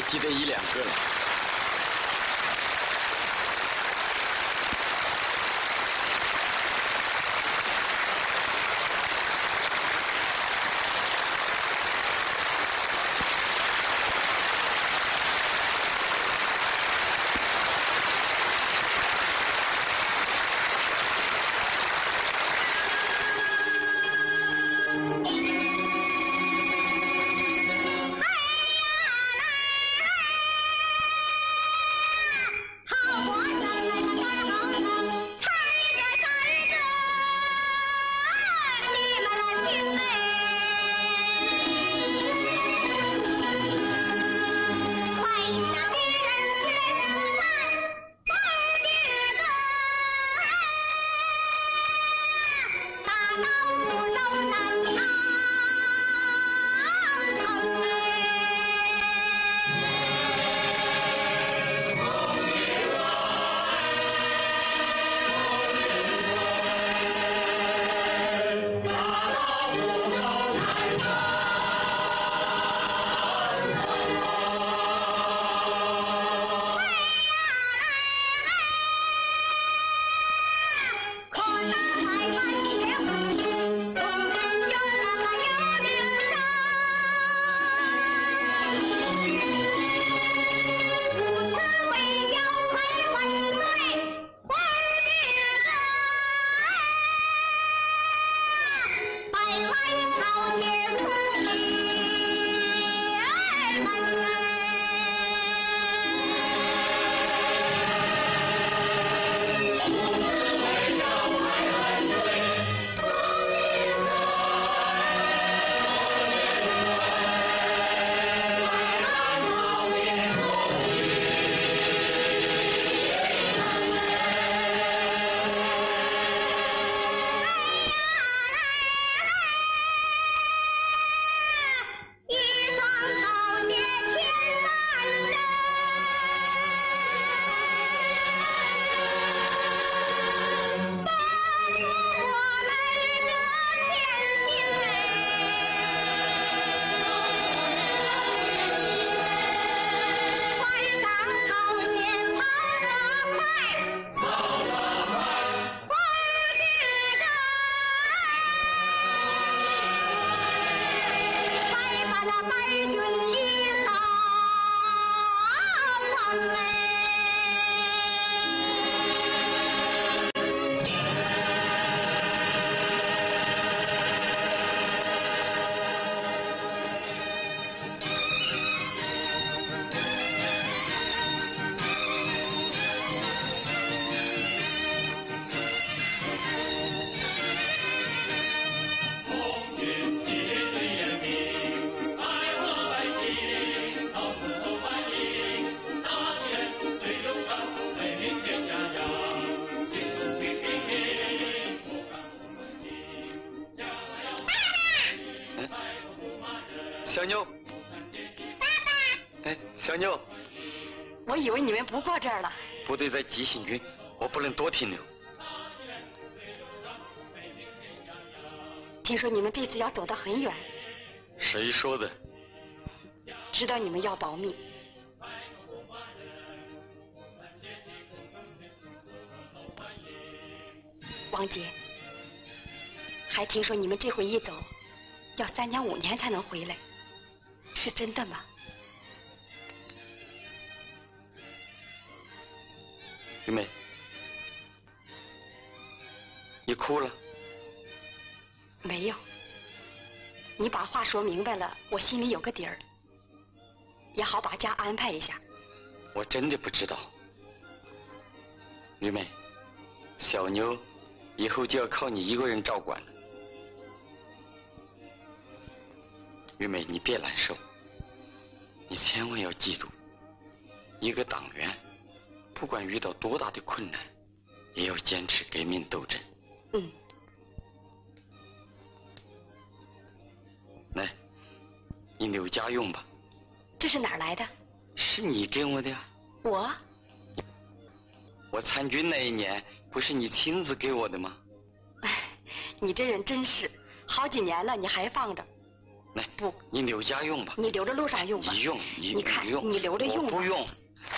记得1、2个了。小妞， 爸爸， 哎，小妞， 我以为你们不过这儿了。 部队在急行军，我不能多停留。 听说你们这次要走得很远。 谁说的？ 知道你们要保密。王杰，还听说你们这回一走，要3年5年才能回来，是真的吗？ 玉梅，你哭了？ 没有。你把话说明白了，我心里有个底儿，也好把家安排一下。 我真的不知道。玉梅，小妞以后就要靠你一个人照管了。玉梅，你别难受，你千万要记住，一个党员不管遇到多大的困难，也要坚持革命斗争。 嗯。 来，你留家用吧。 这是哪儿来的？ 是你给我的呀。我参军那一年，不是你亲自给我的吗？ 哎，你这人真是，好几年了你还放着。 来， 不， 你留家用吧。 你留着路上用吧。 你用， 你看， 用， 你留着用吧。 我不用。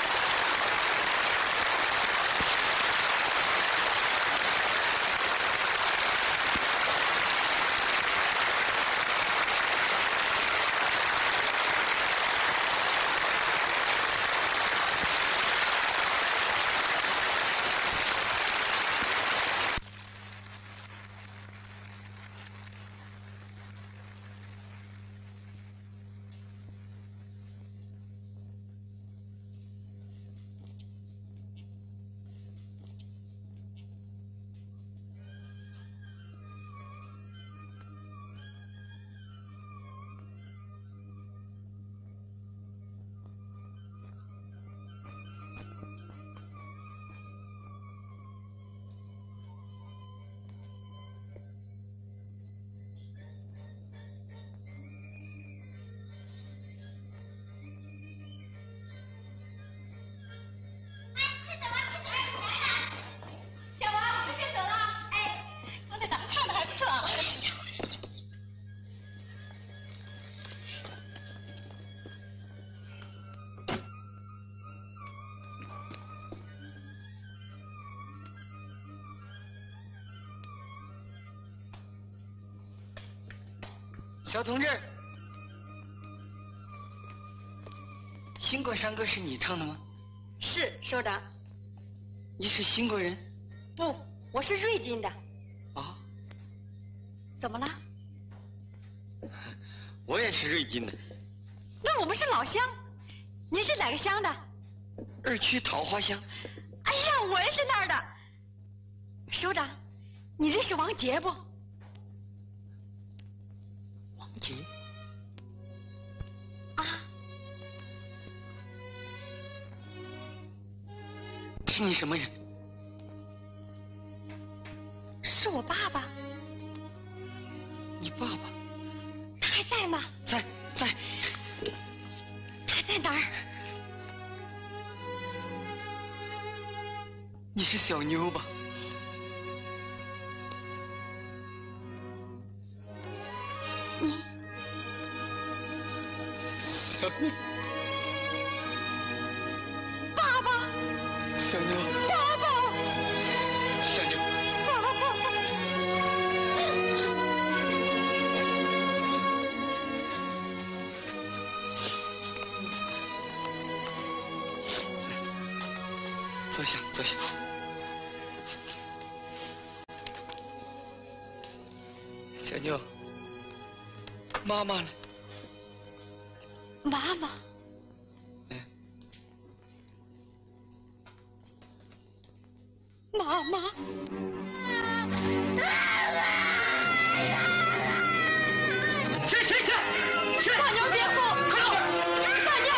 小同志，兴国山歌是你唱的吗？ 是，首长。 你是兴国人？ 不，我是瑞金的。 啊？ 怎么了？ 我也是瑞金的。 那我们是老乡。您是哪个乡的 ？2区桃花乡。 哎呀，我也是那儿的。首长，你认识王杰不？ 姐啊， 是你什么人？ 是我爸爸。 你爸爸？ 他还在吗？ 在。 他在哪儿？ 你是小妞吧？小妞， 爸爸， 小妞， 爸爸， 小妞， 爸爸， 坐下，坐下。小妞，妈妈呢？ 妈妈，妈妈， 去！ 小妞别哭，小妞，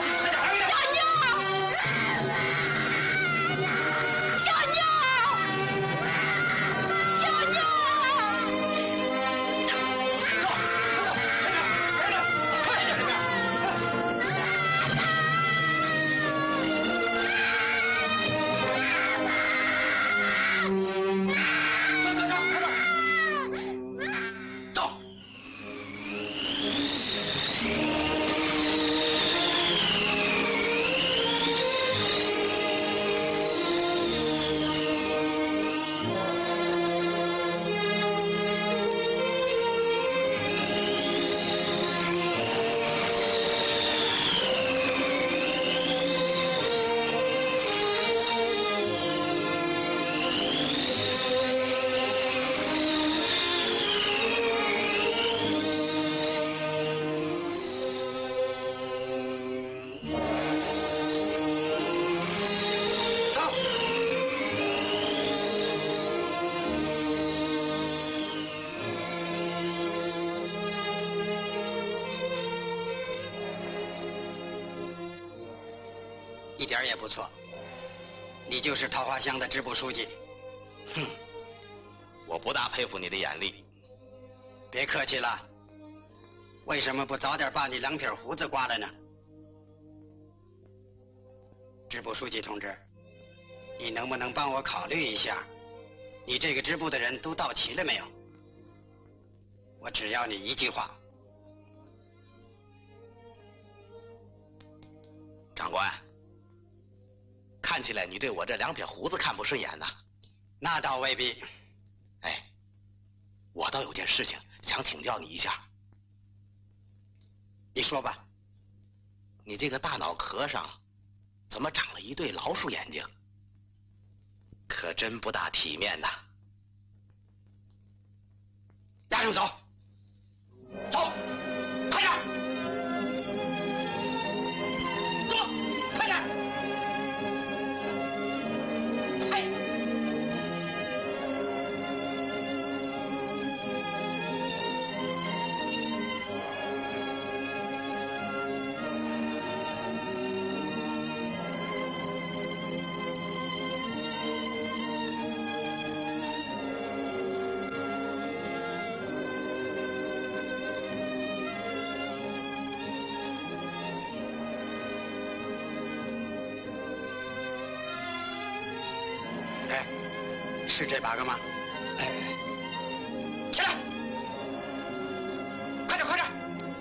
一点也不错，你就是桃花乡的支部书记。 哼，我不大佩服你的眼力。 别客气了，为什么不早点把你2撇胡子刮了呢？支部书记同志，你能不能帮我考虑一下，你这个支部的人都到齐了没有？我只要你一句话， 长官，看起来你对我这2撇胡子看不顺眼呐。 那倒未必。 哎，我倒有件事情想请教你一下。 你说吧。 你这个大脑壳上怎么长了一对老鼠眼睛？可真不大体面呐。 押上走，走，快点，走，快点，哎。是这8个吗？哎，起来，快点，快点！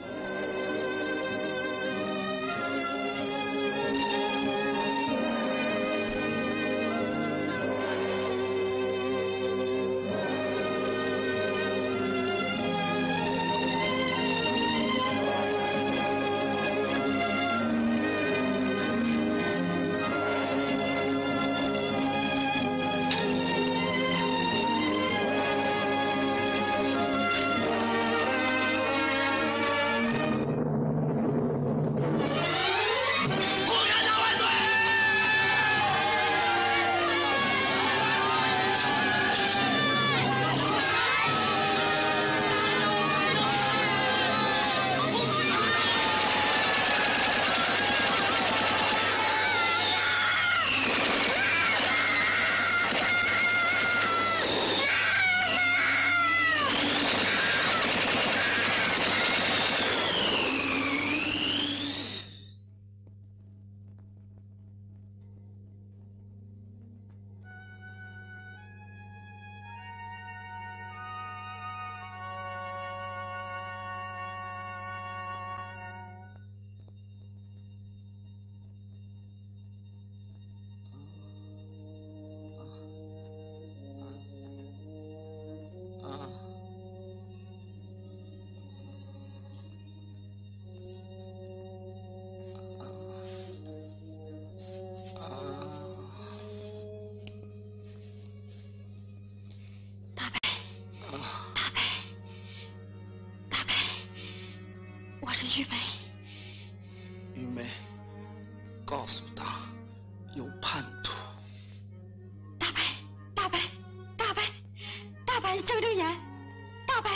玉梅， 玉梅，告诉他有叛徒。 大白，大白，大白，大白，睁睁眼，大白，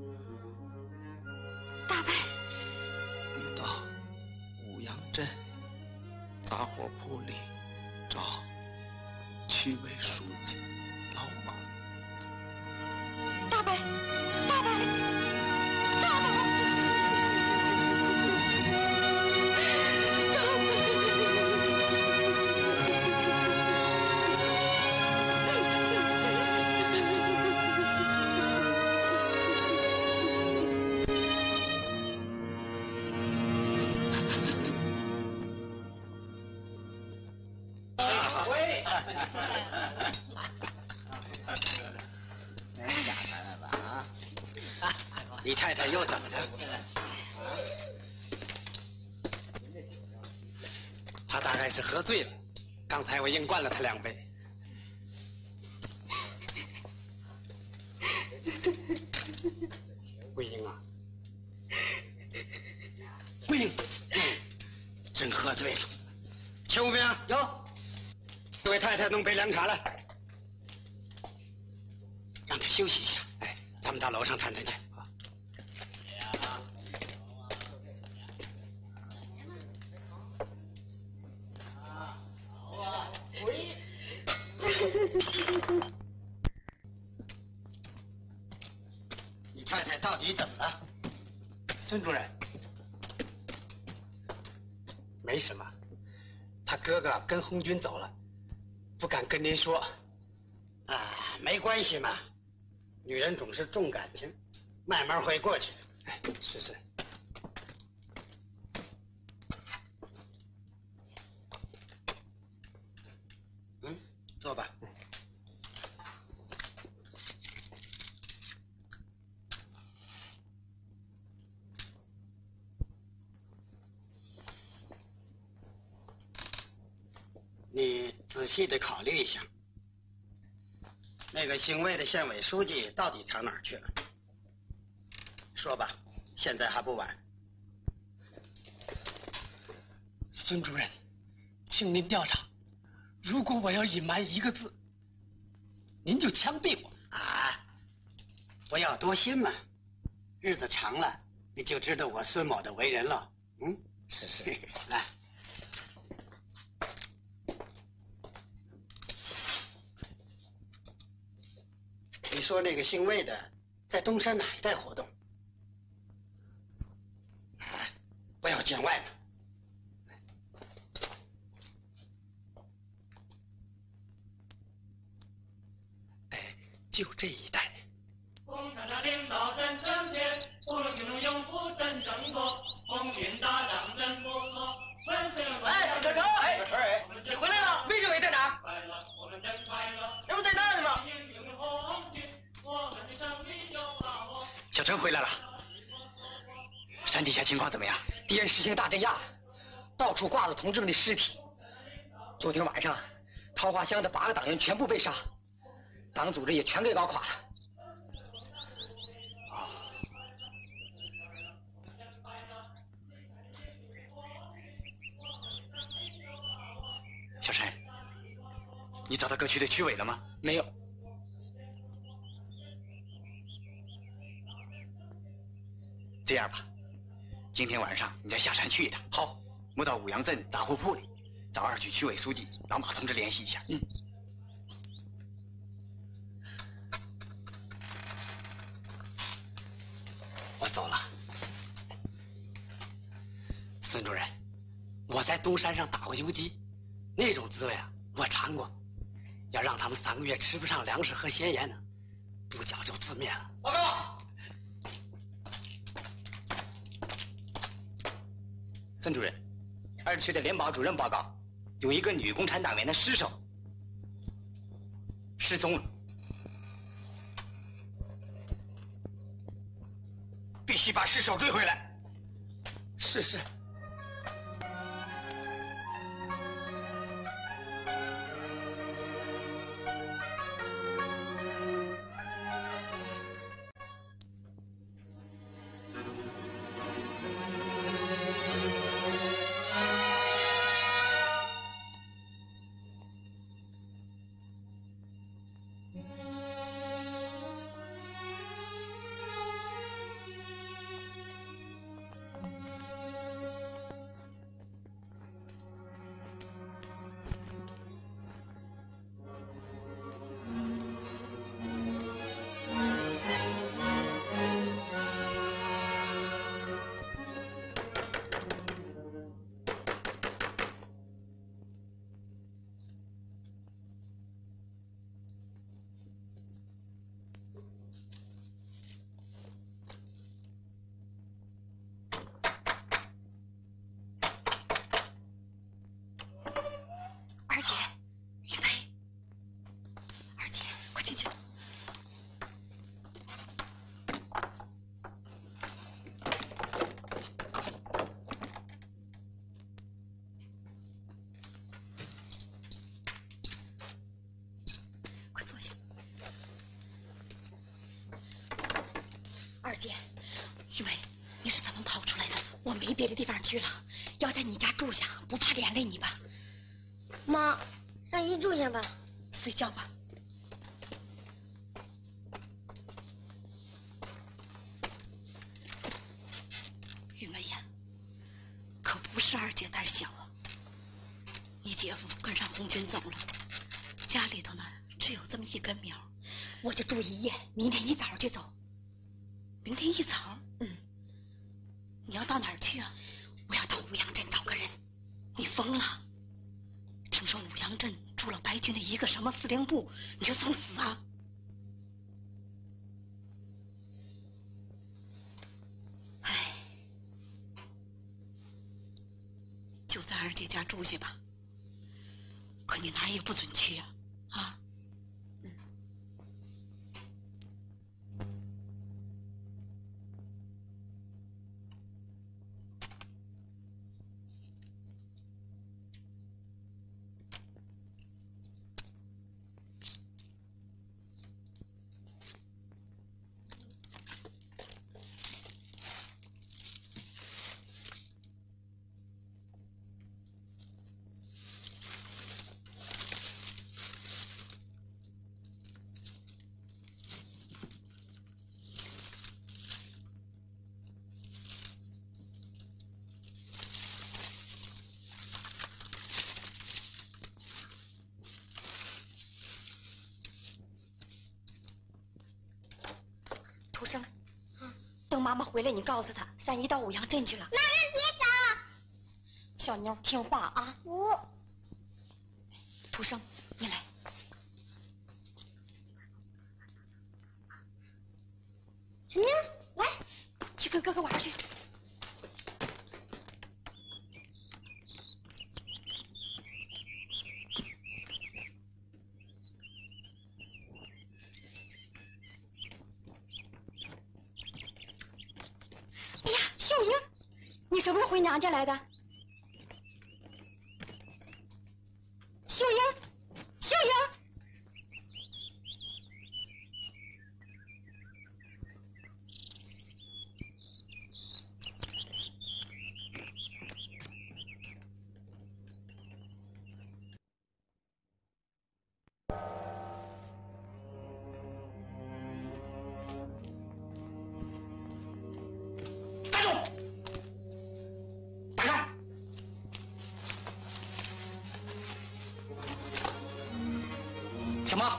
大白， 你到五羊镇杂货铺里找区委书记老马。 大白，大白，大白。 李太太又怎么了？她大概是喝醉了，刚才我硬灌了她2杯。桂英啊，桂英，真喝醉了。邱兵有，这位太太弄杯凉茶来，让她休息一下。哎，咱们到楼上谈谈去。你太太到底怎么了？ 孙主任，没什么，他哥哥跟红军走了，不敢跟您说。 啊，没关系嘛，女人总是重感情，慢慢会过去的。 哎，是是。 仔细的考虑一下，那个姓魏的县委书记到底藏哪儿去了？说吧，现在还不晚。 孙主任，请您调查，如果我要隐瞒一个字，您就枪毙我。 啊，不要多心嘛，日子长了，你就知道我孙某的为人了。嗯， 是， 来。你说那个姓魏的在东山哪一带活动？啊，不要见外嘛。 就这一带。 共产党领导真正确，五路群众拥护真正多，红军打仗真不错。 哎，小陈，哎，你回来了？魏政委在哪儿？那不在那儿呢吗？ 小陈回来了。山底下情况怎么样？ 敌人实行大镇压，到处挂着同志们的尸体。昨天晚上，桃花乡的8个党员全部被杀，党组织也全给搞垮了。 小陈，你找到各区的区委了吗？ 没有。 这样吧，今天晚上你再下山去一趟。 好， 我到五羊镇杂货铺里找2区区委书记老马同志联系一下。 嗯。 我走了。孙主任，我在东山上打过游击，那种滋味啊，我尝过。要让他们3个月吃不上粮食和咸盐呢，不讲究字面了。 报告。 孙主任，2区的联保主任报告，有一个女共产党员的尸首失踪了， 必须把尸首追回来。 是。 二姐，玉梅，二姐，快进去。快坐下。二姐，玉梅，你是怎么跑出来的？我没别的地方去了，要在你家住下，不怕连累你吧？ 妈，让姨住下吧。 睡觉吧。玉梅呀，可不是二姐胆小啊。你姐夫跟上红军走了，家里头呢只有这么一根苗，我就住一夜，明天一早就走。明天一早？你要到哪儿去啊？我要到五羊镇找个人。你疯了？听说五羊镇住了白军的一个什么司令部，你就送死啊？哎，就在二姐家住下吧。可你哪儿也不准去啊！啊？ 土生，等妈妈回来，你告诉她三姨到五羊镇去了。 妈妈别走， 小妞听话啊。土生，你来。 小妞，来， 去跟哥哥玩去。哎呀，秀英，你什么时候回娘家来的？秀英，秀英。 什么？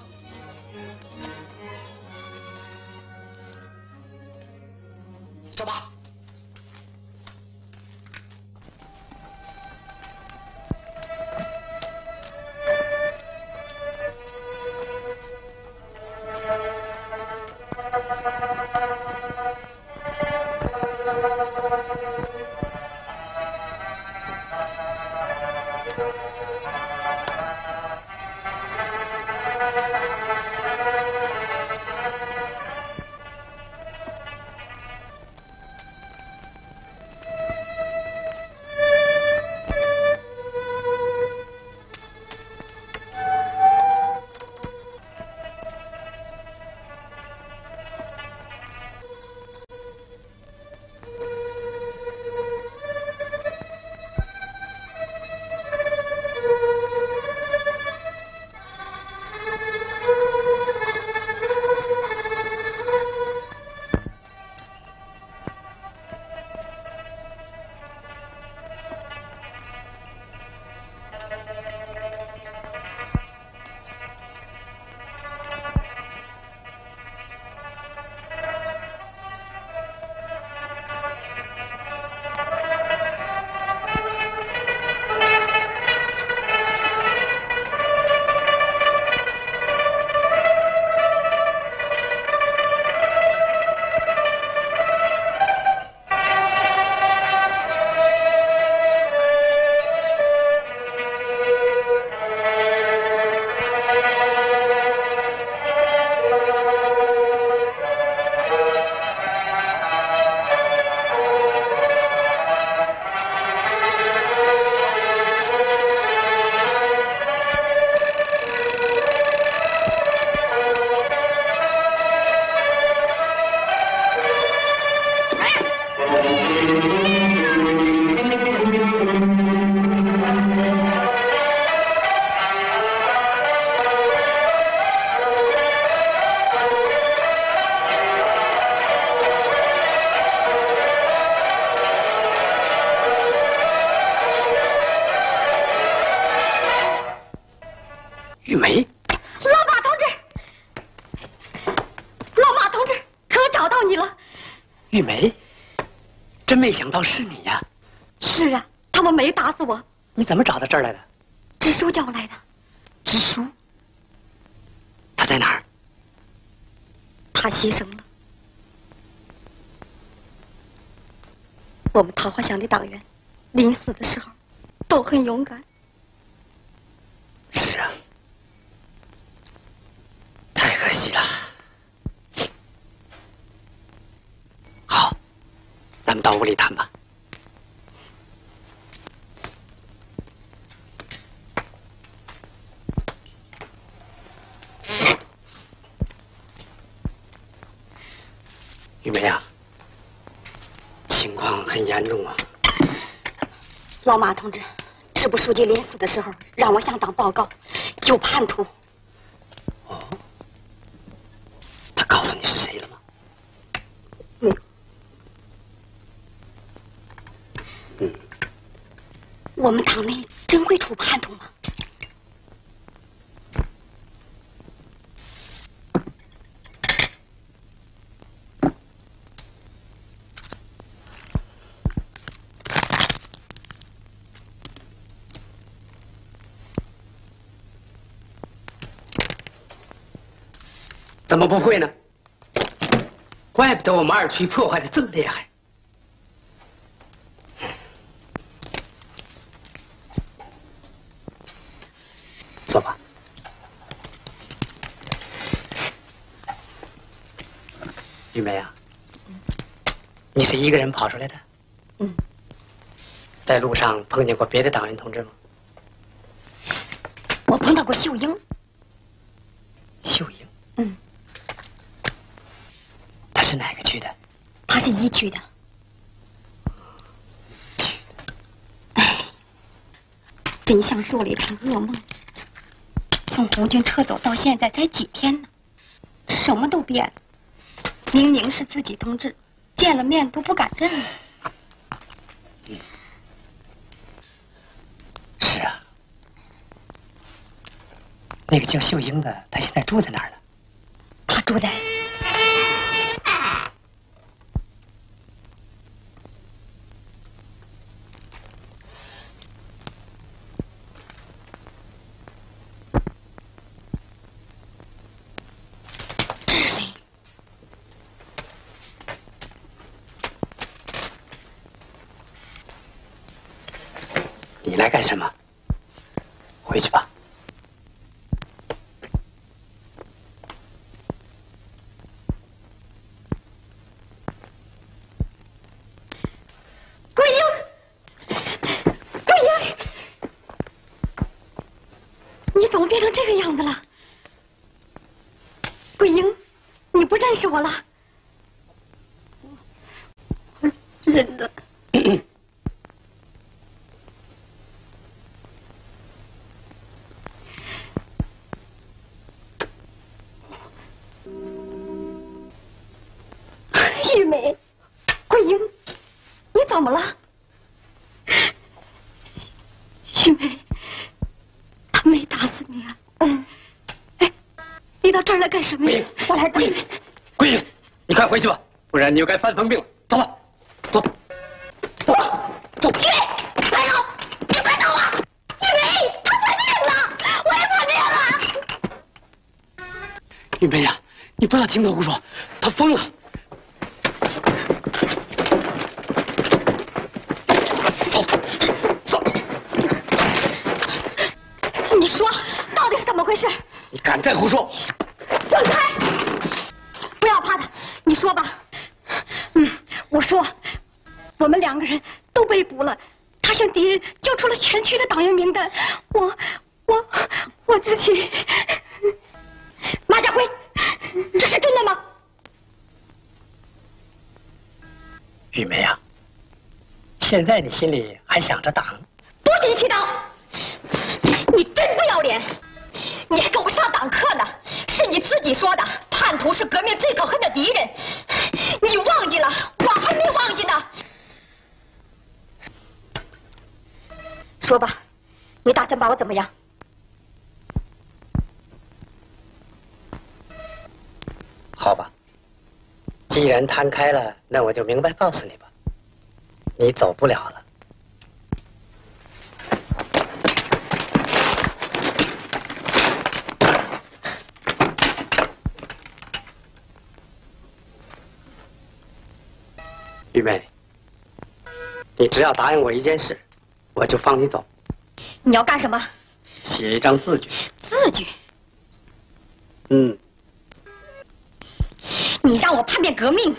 赵八， 玉梅， 老马同志，老马同志，可找到你了。 玉梅，真没想到是你呀！ 是啊，他们没打死我。 你怎么找到这儿来的？ 支书叫我来的。 支书？他在哪儿？ 他牺牲了。我们桃花乡的党员，临死的时候都很勇敢。 是啊，太可惜了。好，咱们到屋里谈吧。玉梅啊，情况很严重啊。 老马同志，支部书记临死的时候让我向党报告，有叛徒。 哦，他告诉你是谁了吗？ 没有。我们党内真会出叛徒吗？ 怎么不会呢？怪不得我们二区破坏的这么厉害。坐吧。玉梅啊，你是一个人跑出来的？ 嗯。 在路上碰见过别的党员同志吗？ 我碰到过秀英。 秀英？ 嗯。 她是哪个区的？ 她是1区的。哎，真像做了一场噩梦。从红军撤走到现在才几天呢，什么都变了。明明是自己同志，见了面都不敢认了。 是啊，那个叫秀英的，她现在住在哪儿呢？ 她住在……这是谁？ 你来干什么？回去吧。 桂英，桂英，你怎么变成这个样子了？桂英，你不认识我了？我认得。玉梅，桂英，你怎么了？玉梅，他没打死你啊？哎，你到这儿来干什么呀？我来打你。 桂英，你快回去吧，不然你又该犯疯病了。走吧，走，走吧，走。 玉梅，快走！你快走啊！玉梅，他叛变了，我也叛变了。 玉梅呀，你不要听他胡说，他疯了。走。 你说，到底是怎么回事？ 你敢再胡说？ 滚开！不要怕他，你说吧。我说，我们2个人都被捕了，他向敌人交出了全区的党员名单，我自己。马家辉，这是真的吗？ 玉梅啊，现在你心里还想着党？ 不许你提党！你真不要脸！你还给我上党课呢？是你自己说的，叛徒是革命最可恨的敌人。你忘记了，我还没忘记呢。说吧，你打算把我怎么样？ 好吧，既然摊开了，那我就明白告诉你吧，你走不了了。玉梅，你只要答应我一件事，我就放你走。 你要干什么？ 写一张字据。 字据？你让我叛变革命？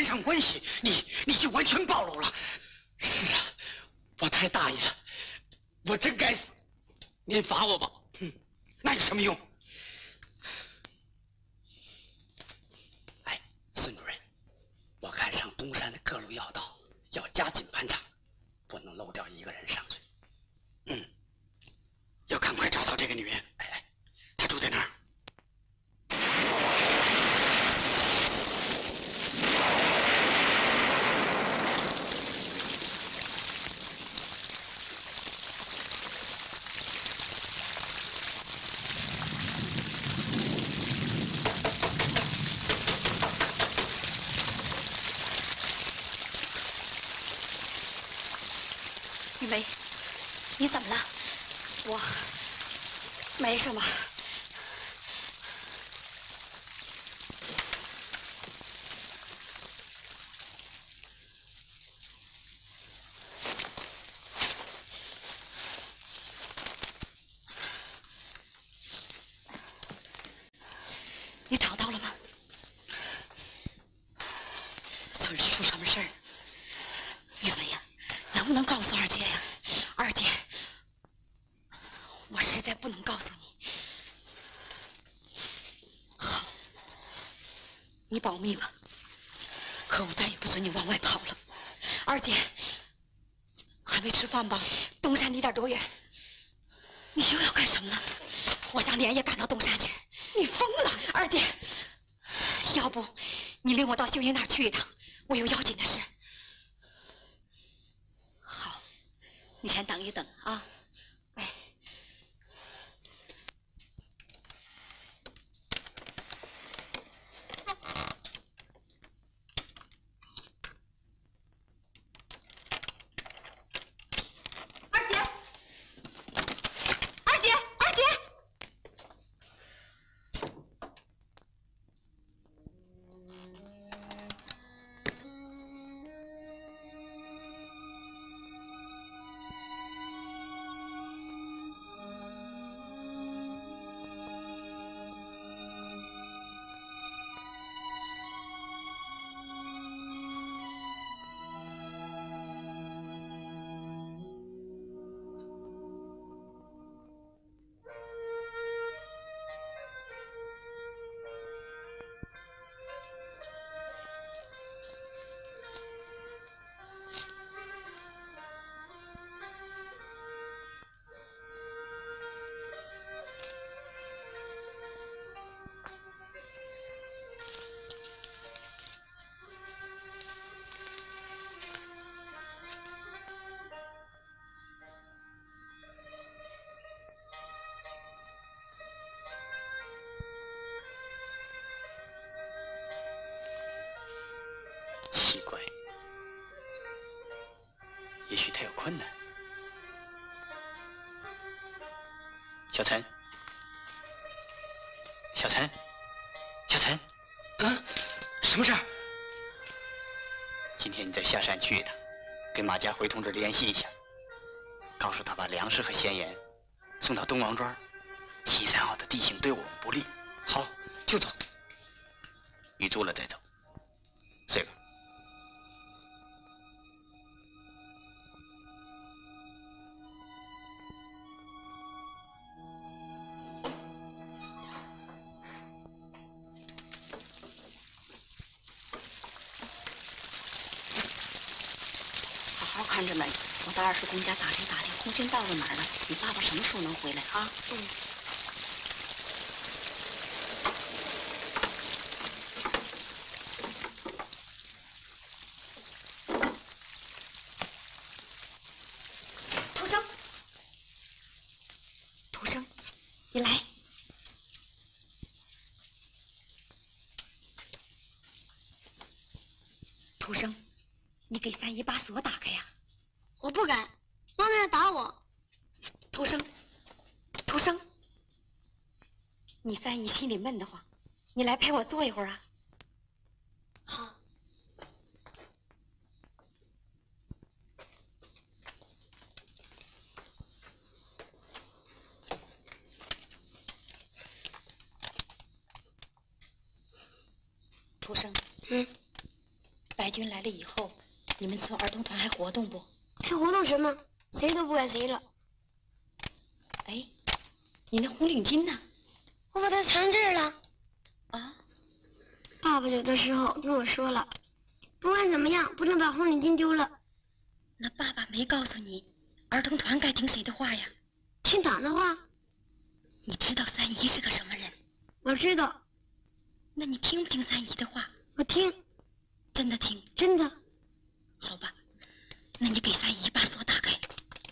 连上关系，你就完全暴露了。 是啊，我太大意了，我真该死。您罚我吧。 那有什么用？ 哎，孙主任，我看上东山的各路要道要加紧盘查，不能漏掉一个人上去。 要赶快找到这个女人。 哎， 她住在哪儿？ 玉梅，你怎么了？我没什么。你找到了吗？村里出什么事儿？玉梅呀，能不能告诉二姐呀？二姐，我实在不能告诉你。好，你保密吧。可我再也不准你往外跑了。二姐，还没吃饭吧？东山离这儿多远？你又要干什么呢？我想连夜赶到东山去。你疯了，二姐！要不你领我到秀英那儿去一趟，我有要紧的事。好，你先等一等啊。哎，二姐，二姐，二姐！ 奇怪，也许他有困难。小陈，小陈，小陈， 什么事儿？ 今天你再下山去一趟，跟马家辉同志联系一下，告诉他把粮食和咸盐送到东王庄。西山坳的地形对我们不利。 好，就走。 雨住了再走。睡吧。 好好看着门，我到20公家打听打听，红军到了哪儿了？你爸爸什么时候能回来啊？土生，土生，你来。土生，你给三姨把锁打开呀！ 我不敢，妈妈要打我。 土生，土生，你三姨心里闷得慌，你来陪我坐一会儿啊。 好。 土生， 军来了以后，你们村儿童团还活动不？ 还活动什么？谁都不管谁了。 哎，你那红领巾呢？ 我把它藏这儿了。 啊？ 爸爸有的时候跟我说了，不管怎么样，不能把红领巾丢了。 那爸爸没告诉你，儿童团该听谁的话呀？ 听党的话。 你知道三姨是个什么人？ 我知道。 那你听不听三姨的话？ 我听。 真的听？ 真的。 好吧，那你给三姨把锁打开。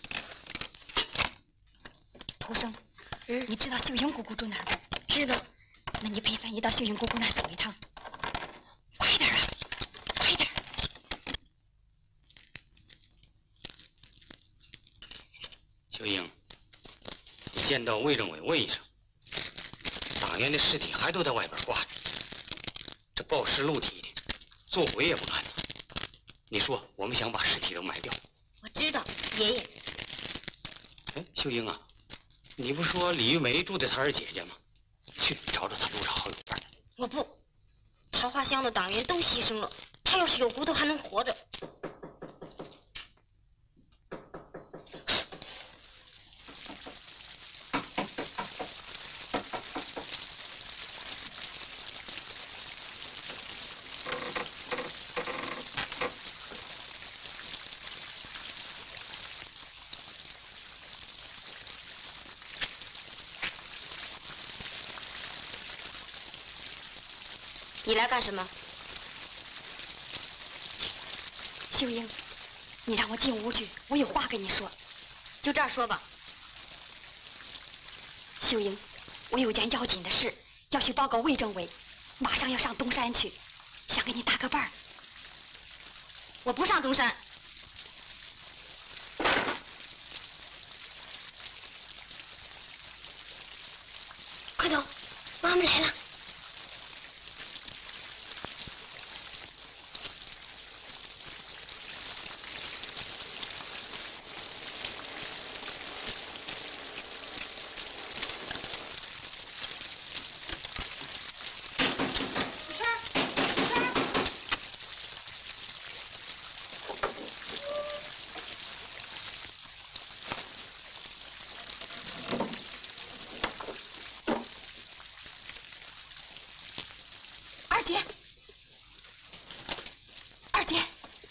徒生，你知道秀英姑姑住哪儿不？ 知道。 那你陪三姨到秀英姑姑那儿走一趟。快点啊，快点！ 秀英，你见到魏政委问一声，党员的尸体还都在外边挂着，这报尸露体的，做鬼也不干呢。你说我们想把尸体都埋掉？ 我知道，爷爷。 哎，秀英啊，你不说李玉梅住在她二姐家吗？去找找她多少好友伴。 我不，桃花乡的党员都牺牲了，他要是有骨头还能活着。你来干什么？秀英，你让我进屋去，我有话跟你说。就这儿说吧。秀英，我有件要紧的事要去报告魏政委，马上要上东山去，想给你搭个伴儿。我不上东山。 快走，妈妈来了。 二姐，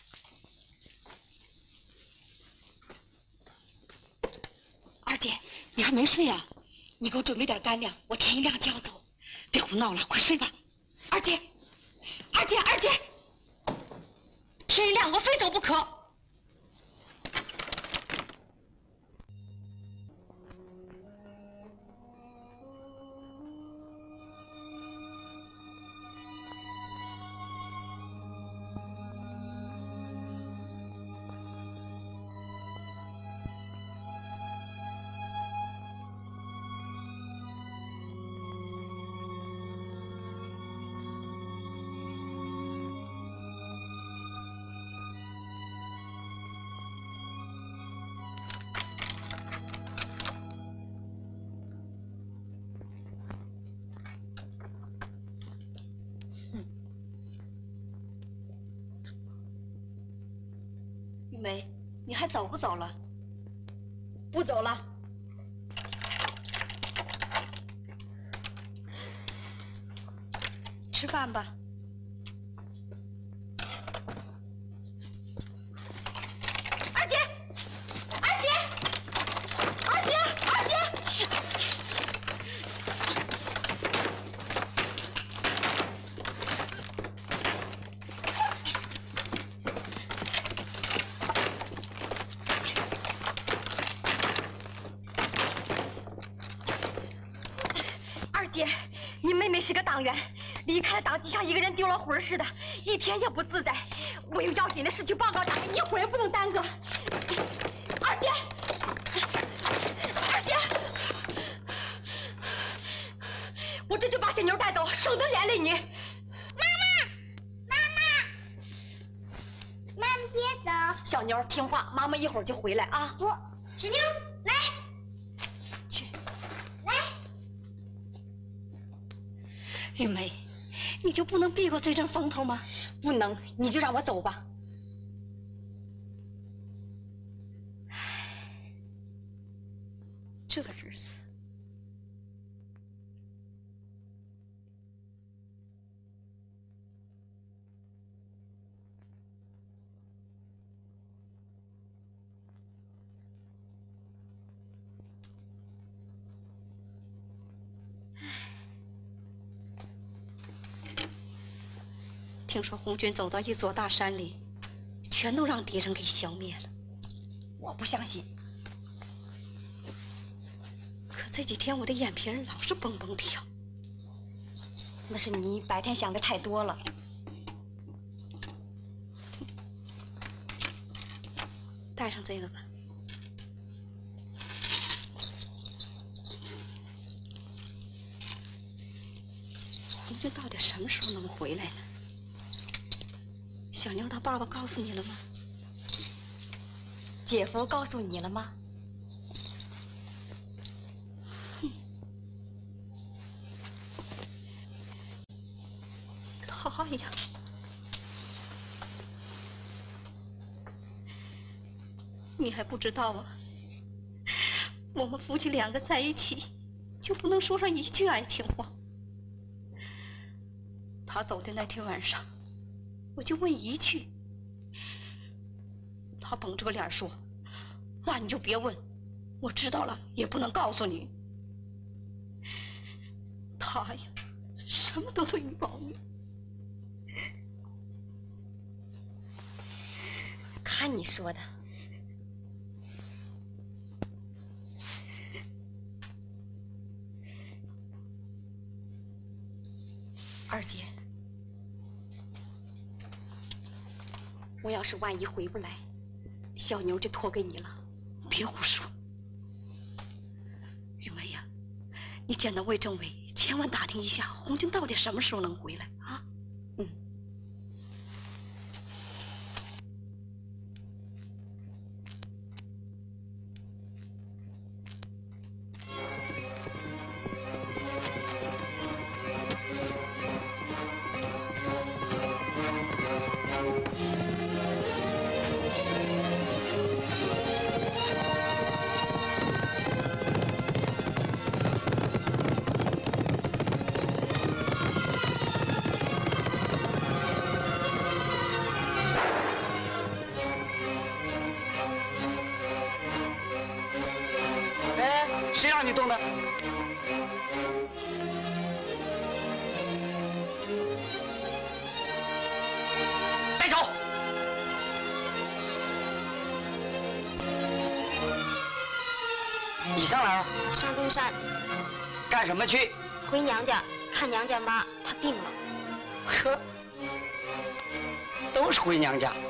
二姐，你还没睡啊？你给我准备点干粮，我天一亮就要走。别胡闹了，快睡吧。二姐，二姐，二姐，天一亮我非走不可。玉梅，你还走不走了？不走了。吃饭吧。二姐，二姐，二姐，二姐。二姐，你妹妹是个党员，离开了党就像一个人丢了魂似的，一天也不自在。我有要紧的事去报告党，一会儿也不能耽搁。二姐，二姐，我这就把小妞带走，省得连累你。 妈妈别走。 小妞听话，妈妈一会儿就回来啊。 不，小妞来。 去。 来。 玉梅， 你就不能避过这阵风头吗？ 不能，你就让我走吧。 这日子，听说红军走到一座大山里，全都让敌人给消灭了。 我不相信。 可这几天我的眼皮儿老是蹦蹦跳。 那是你白天想的太多了。 带上这个吧。红军到底什么时候能回来呢？小妞她爸爸告诉你了吗？ 姐夫告诉你了吗？ 他呀，你还不知道啊？我们夫妻两个在一起，就不能说上一句爱情话。他走的那天晚上，我就问一句，他绷着个脸说：“那你就别问，我知道了也不能告诉你。”他呀，什么都对你保密。 看你说的。二姐，我要是万一回不来，小妞就托给你了。 别胡说，玉梅呀，你见到魏政委，千万打听一下红军到底什么时候能回来啊？ 嗯。 谁让你动的？带走！你上哪儿？ 上东山。 干什么去？ 回娘家看娘家妈，她病了。 呵，都是回娘家。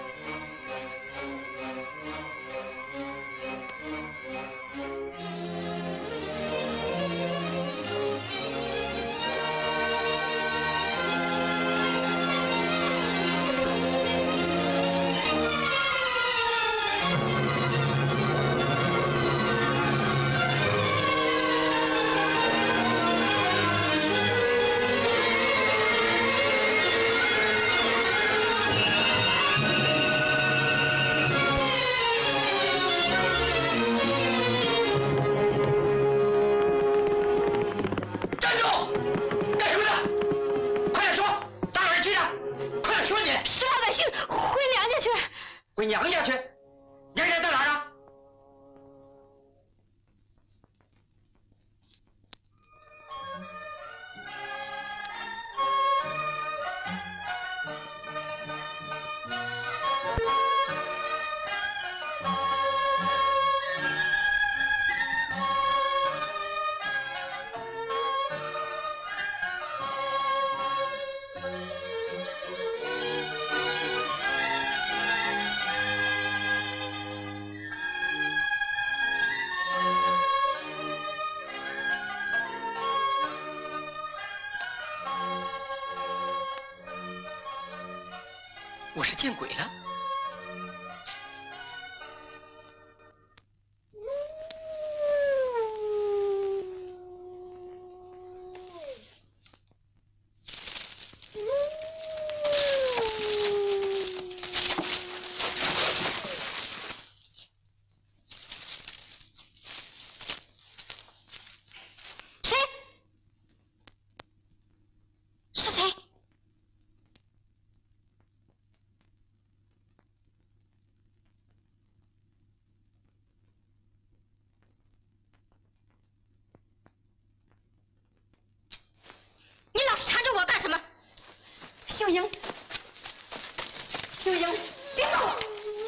回娘家去，娘家在哪儿呢？ 我是见鬼了！ 谁？是谁？你老是缠着我干什么？秀英，秀英，别动我！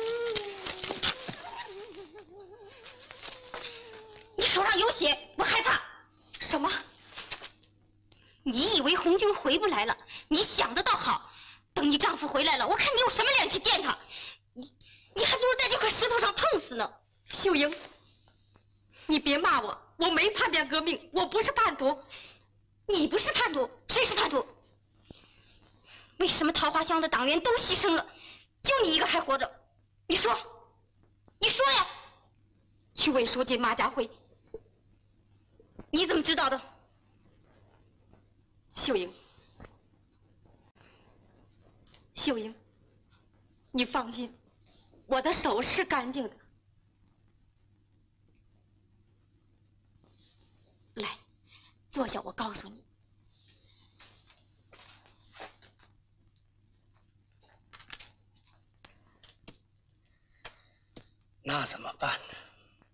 你手上有血，我害怕。什么？你以为红军回不来了？你想的倒好，等你丈夫回来了，我看你有什么脸去见他？你还不如在这块石头上碰死呢。 秀英，你别骂我，我没叛变革命，我不是叛徒。 你不是叛徒，谁是叛徒？为什么桃花乡的党员都牺牲了，就你一个还活着？你说，你说呀！ 区委书记马家辉， 你怎么知道的？ 秀英，秀英，你放心，我的手是干净的。来，坐下，我告诉你。 那怎么办呢？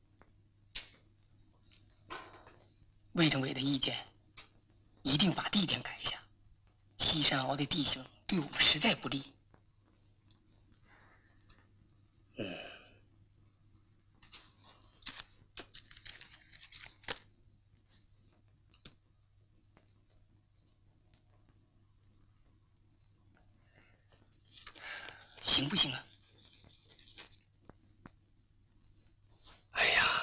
魏政委的意见，一定把地点改一下。西山坳的地形对我们实在不利。行不行啊？哎呀，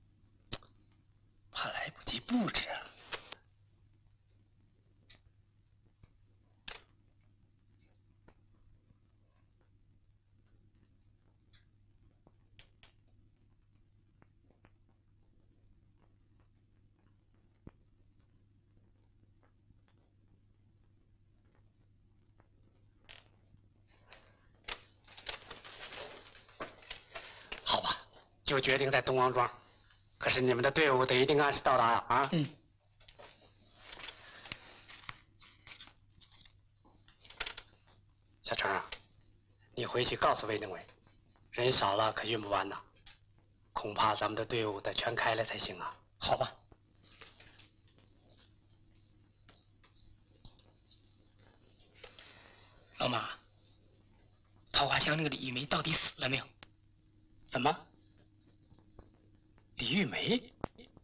怕来不及布置啊！ 好吧，就决定在东王庄。可是你们的队伍得一定按时到达呀！啊。小程啊，你回去告诉魏政委，人少了可运不完呐，恐怕咱们的队伍得全开了才行啊。 好吧。老马，桃花乡那个李玉梅到底死了没有？ 怎么？李玉梅？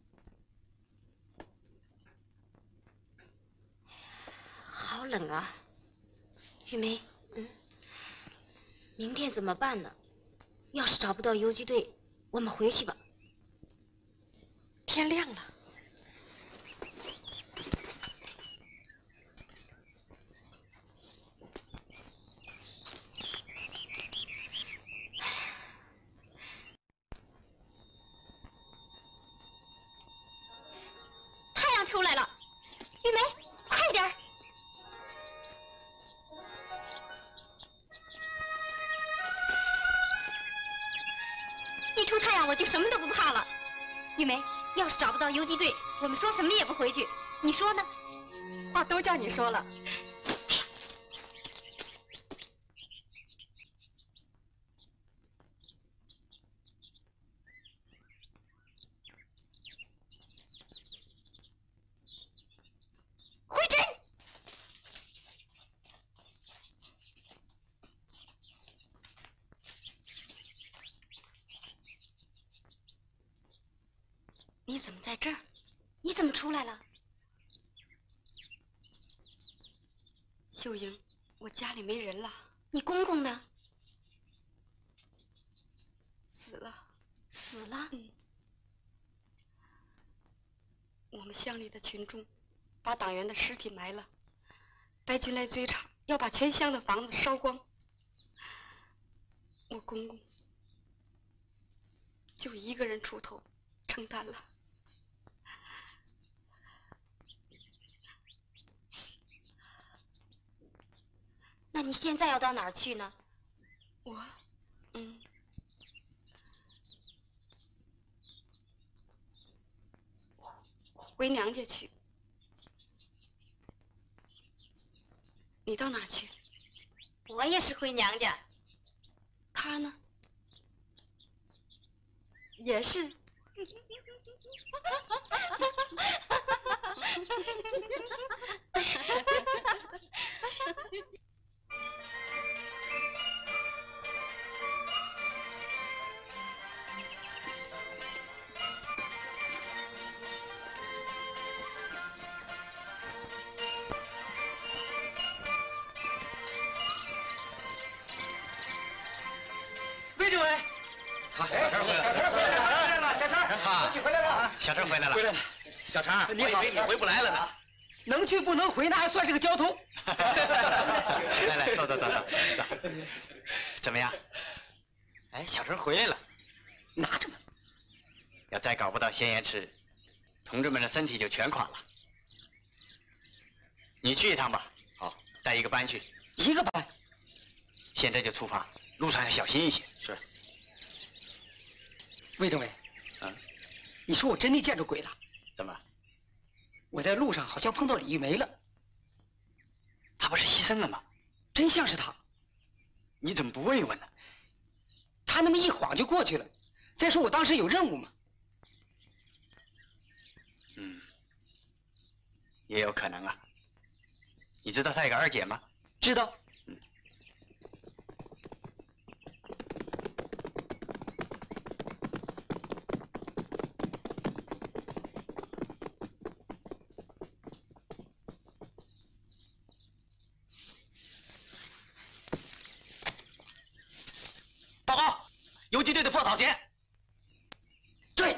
好冷啊，玉梅。明天怎么办呢？要是找不到游击队，我们回去吧。 天亮了。 太阳出来了，玉梅，快点儿！一出太阳我就什么都不怕了。玉梅，要是找不到游击队，我们说什么也不回去，你说呢？ 话都叫你说了。 回针！你怎么在这儿？你怎么出来了？ 秀英，我家里没人了。 你公公呢？ 死了。 死了？ 我们乡里的群众把党员的尸体埋了，白军来追查，要把全乡的房子烧光。我公公就一个人出头承担了。 那你现在要到哪儿去呢？ 我， 回娘家去。你到哪儿去？ 我也是回娘家。 他呢？也是。 魏政委， 好，小陈回来了， 小陈啊，你回来了， 小陈回来了， 回来了。 小陈， 你好， 我以为你回不来了呢。 能去不能回，那还算是个交通。 来，坐。怎么样？哎，小陈回来了， 拿着吧。 要再搞不到先盐吃，同志们的身体就全垮了。你去一趟吧，好，带一个班去。 一个班？ 现在就出发，路上要小心一些。是。 魏政委，你说我真的见着鬼了？ 怎么？ 我在路上好像碰到李玉梅了。 她不是牺牲了吗？ 真像是她。 你怎么不问一问呢？ 她那么一晃就过去了。再说我当时有任务嘛。 也有可能啊。你知道她有个二姐吗？ 知道。 报告，游击队的破草鞋。 追！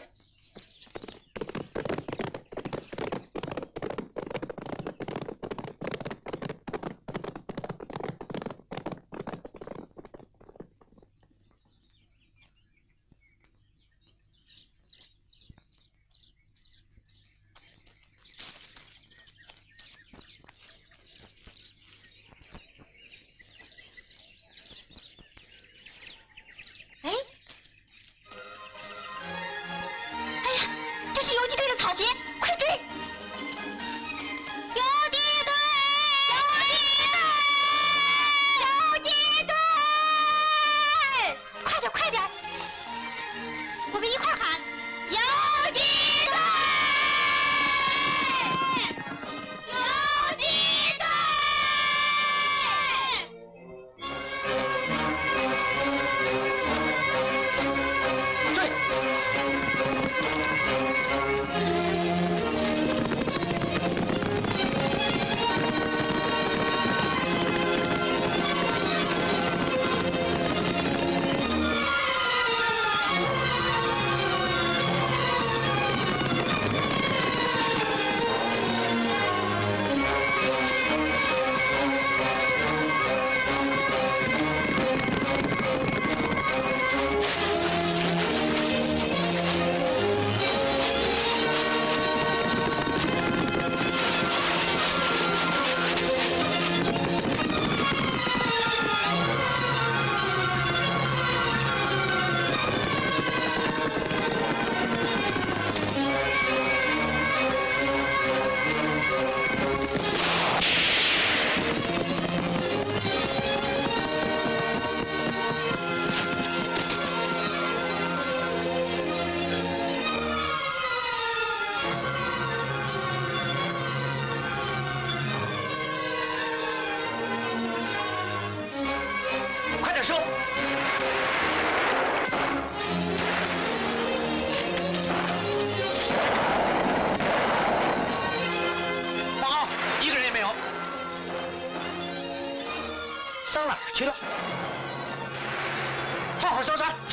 收！ 报告，一个人也没有。 上哪儿去了？放好哨站。是。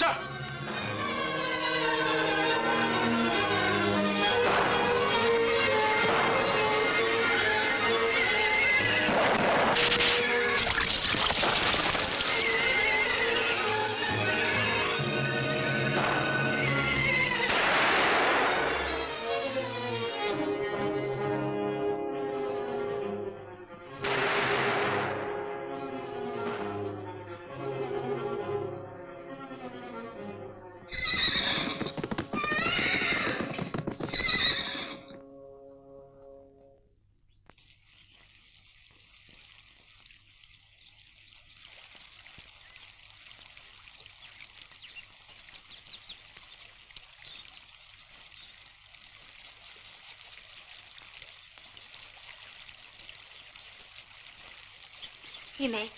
玉梅，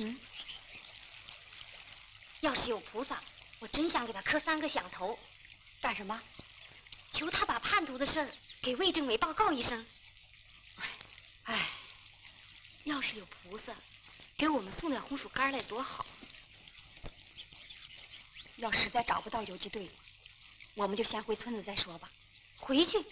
要是有菩萨，我真想给他磕3个响头。 干什么？ 求他把叛徒的事儿给魏政委报告一声。 哎，要是有菩萨，给我们送点红薯干来多好。 要实在找不到游击队，我们就先回村子再说吧。 回去？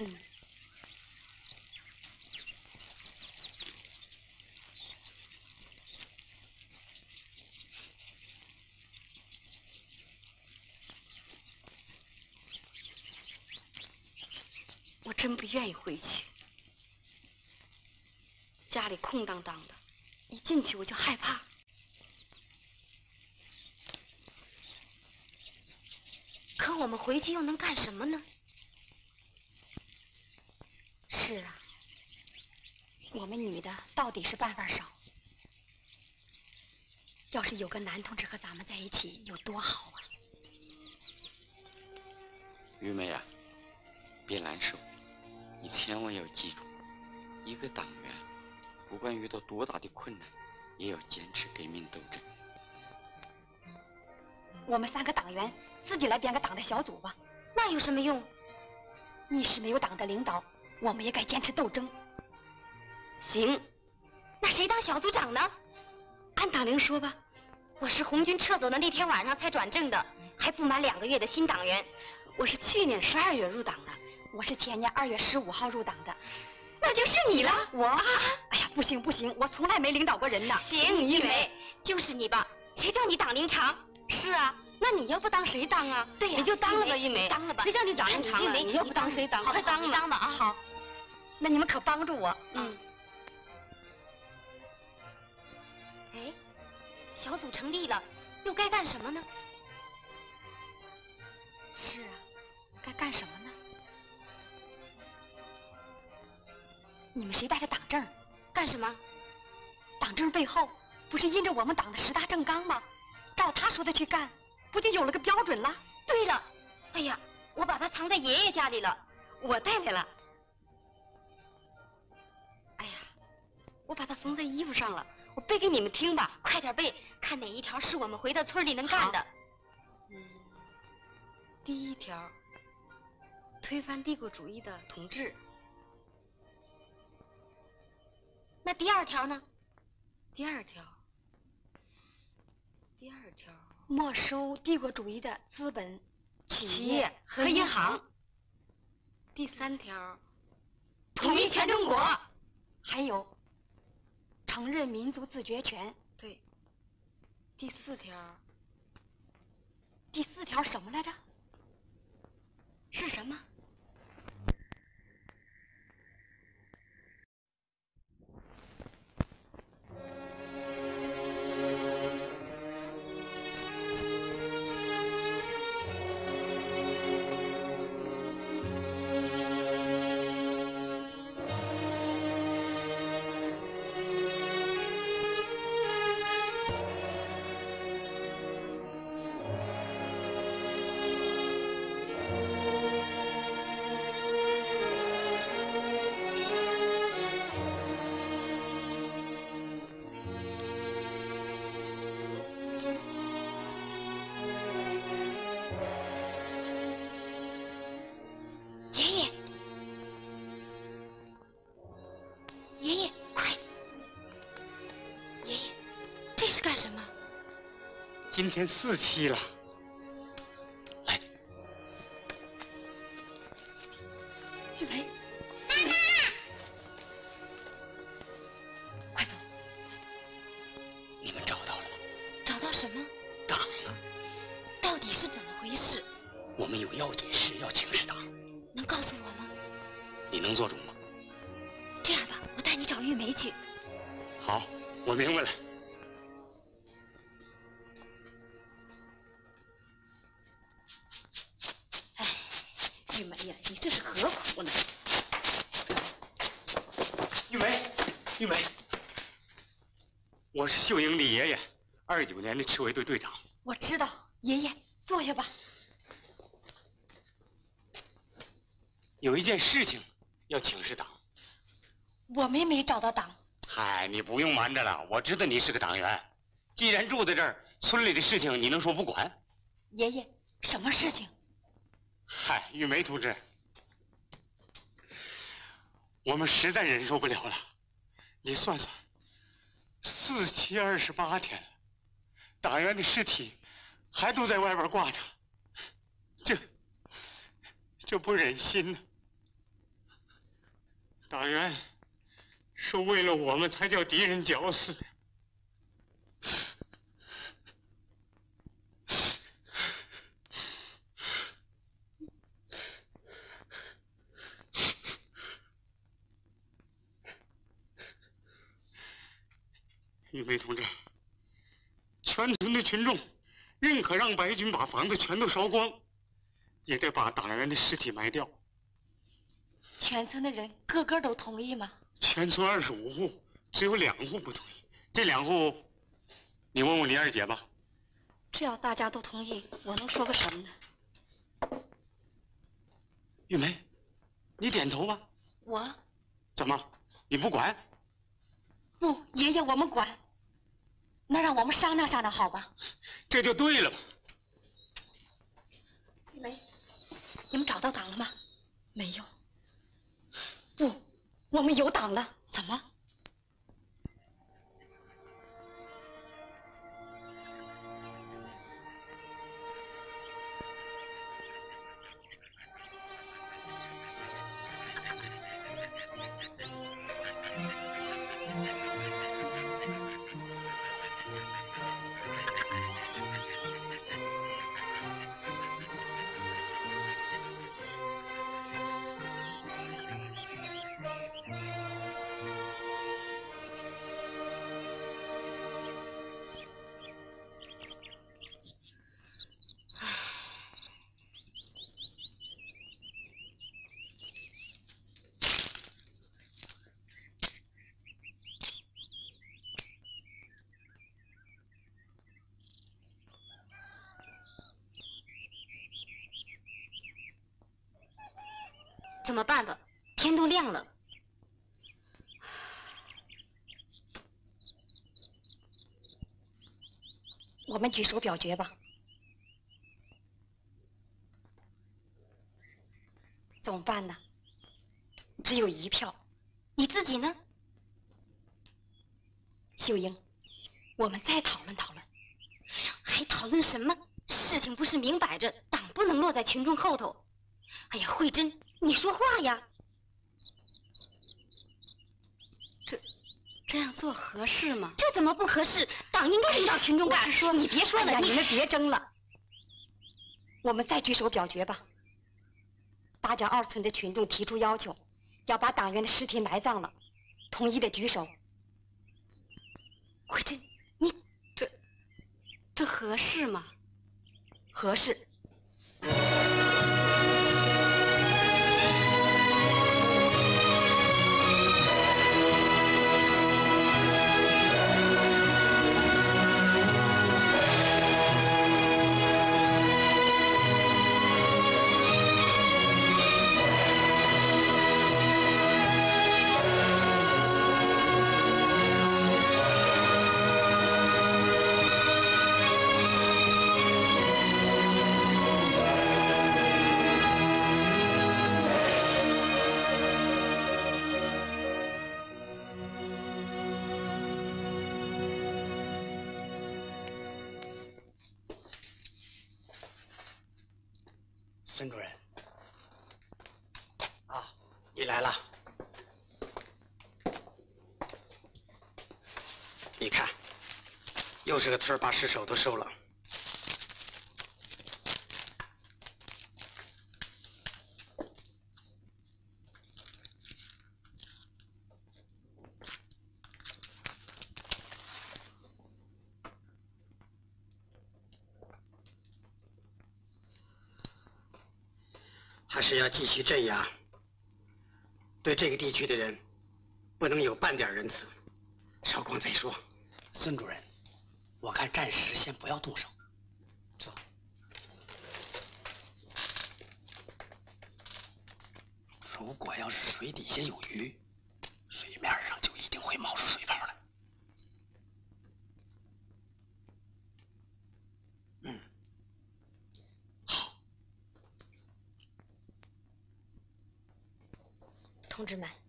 我真不愿意回去，家里空荡荡的，一进去我就害怕。 可我们回去又能干什么呢？ 是啊，我们女的到底是办法少。要是有个男同志和咱们在一起，有多好啊！ 玉梅啊，别难受，你千万要记住，一个党员，不管遇到多大的困难，也要坚持革命斗争。 我们3个党员自己来编个党的小组吧。 那有什么用？ 你是没有党的领导，我们也该坚持斗争。 行，那谁当小组长呢？ 按党龄说吧。 我是红军撤走的那天晚上才转正的，还不满2个月的新党员。 我是去年12月入党的， 我是前年2月15号入党的。 那就是你了。 我哎呀，不行不行，我从来没领导过人呢。 行，玉梅，就是你吧？谁叫你党龄长？是啊， 那你要不当谁当啊？ 对呀， 你就当了吧，玉梅。 当了吧。 谁叫你党龄长啊？你要不当谁当？ 快当吧啊！ 好，那你们可帮助我。 哎，小组成立了，又该干什么呢？ 是啊，该干什么呢？你们谁带着党证？ 干什么？ 党证背后不是印着我们党的10大政纲吗？照他说的去干，不就有了个标准了？ 对了，哎呀，我把它藏在爷爷家里了， 我带来了。哎呀，我把它缝在衣服上了，我背给你们听吧。 快点背，看哪一条是我们回到村里能干的。 第1条，推翻帝国主义的统治。 那第2条呢？ 第2条， 没收帝国主义的资本、 企业和银行。第3条， 统一全中国。 还有，承认民族自决权。 对。第4条， 第4条什么来着？ 是什么？ 今天4期了， 来， 玉梅，快走！ 你们找到了吗？ 找到什么？ 党啊！ 到底是怎么回事？ 我们有要紧事要请示党， 能告诉我吗？ 你能做主吗？ 这样吧，我带你找玉梅去。 好，我明白了。 玉梅呀，你这是何苦呢？ 玉梅，我是秀英的爷爷，29年的赤卫队队长。 我知道，爷爷，坐下吧。 有一件事情要请示党。 我们也没找到党， 嗨，你不用瞒着了，我知道你是个党员。既然住在这儿，村里的事情你能说不管？ 爷爷，什么事情？ 嗨，玉梅同志，我们实在忍受不了了。你算算，4期28天了，党员的尸体还都在外边挂着，这不忍心呢。党员是为了我们才叫敌人绞死的。玉梅同志，全村的群众认可让白军把房子全都烧光，也得把党员的尸体埋掉。 全村的人个个都同意吗？ 全村25户，只有2户不同意。这2户，你问问你二姐吧。 只要大家都同意，我能说个什么呢？ 玉梅，你点头吧。 我怎么？你不管？ 不，爷爷，我们管。那让我们商量商量，好吧？ 这就对了嘛。 玉梅，你们找到党了吗？没有。不，我们有党了。怎么？ 怎么办吧？天都亮了。 我们举手表决吧。怎么办呢？只有1票。 你自己呢？ 秀英，我们再讨论讨论。 还讨论什么？事情不是明摆着，党不能落在群众后头。哎呀，慧珍，你说话呀！ 这样做合适吗？ 这怎么不合适？党应该领导群众干。 我是说， 你别说了， 你们别争了。我们再举手表决吧。八角2村的群众提出要求，要把党员的尸体埋葬了，同意的举手。 慧珍，你这合适吗？ 合适。 孙主任，啊，你来了。你看，又是个村把尸首都收了。还是要继续镇压，对这个地区的人，不能有半点仁慈。烧光再说。 孙主任，我看暂时先不要动手。走。如果要是水底下有鱼，水面上就一定会会冒出水泡来。 好。同志们，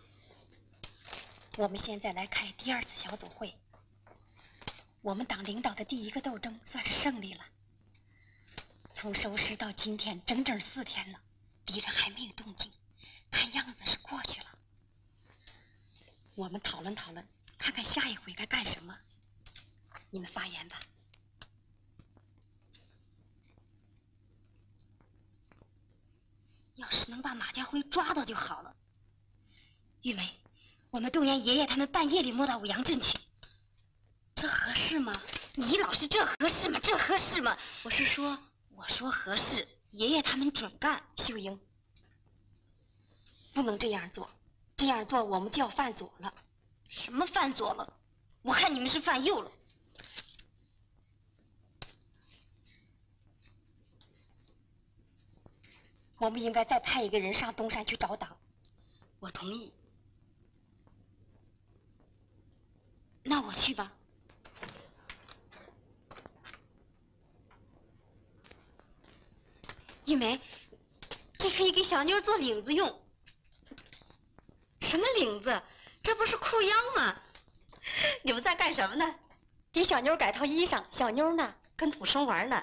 我们现在来开第2次小组会。我们党领导的第1个斗争算是胜利了。从收尸到今天整整4天了，敌人还没有动静，看样子是过去了。我们讨论讨论，看看下一回该干什么。你们发言吧。要是能把马家辉抓到就好了。玉梅，我们动员爷爷他们半夜里摸到五羊镇去，这合适吗？你老是这合适吗？这合适吗？我说合适，爷爷他们准干。秀英，不能这样做，这样做我们就要犯左了。什么犯左了？我看你们是犯右了。我们应该再派1个人上东山去找党。我同意。那我去吧。玉梅，这可以给小妞做领子用。什么领子？这不是裤腰吗？你们在干什么呢？给小妞改套衣裳。小妞呢，跟土生玩呢。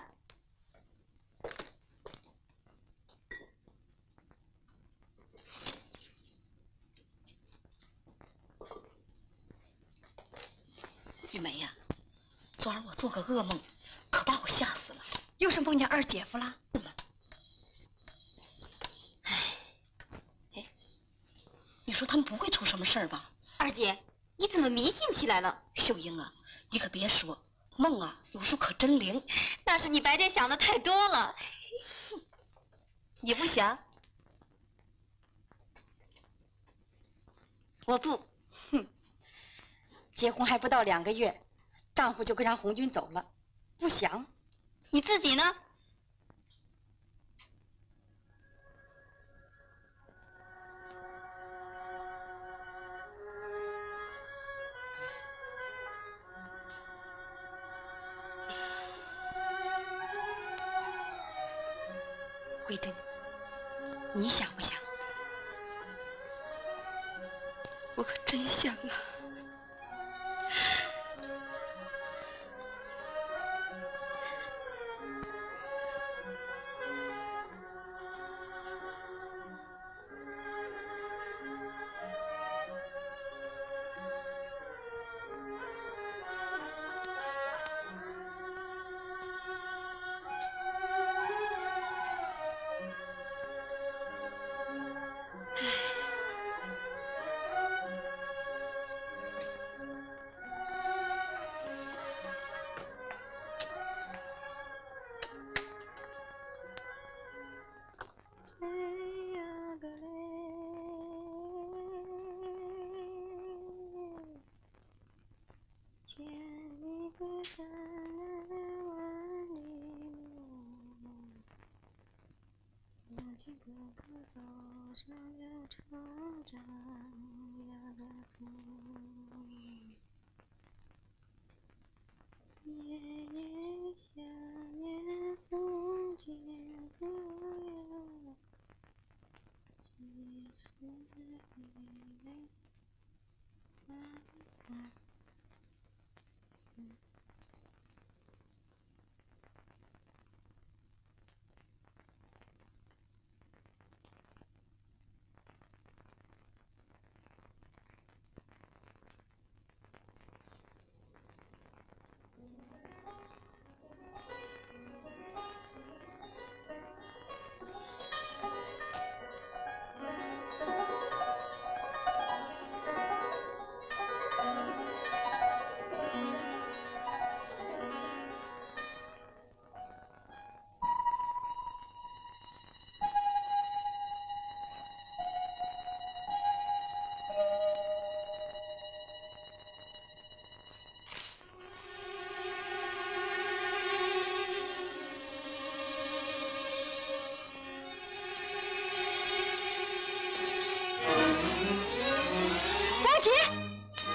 玉梅呀，昨晚我做个噩梦，可把我吓死了。又是梦见二姐夫了。你说他们不会出什么事儿吧？ 二姐，你怎么迷信起来了？ 秀英啊，你可别说，梦啊有时候可真灵。 那是你白天想的太多了。你不想？我不。哼，结婚还不到2个月，丈夫就跟上红军走了，不想。你自己呢？慧珍，你想不想？ 我可真想啊！ 哥哥走上了成长呀个途，夜夜想念风景歌谣，几时回来看看。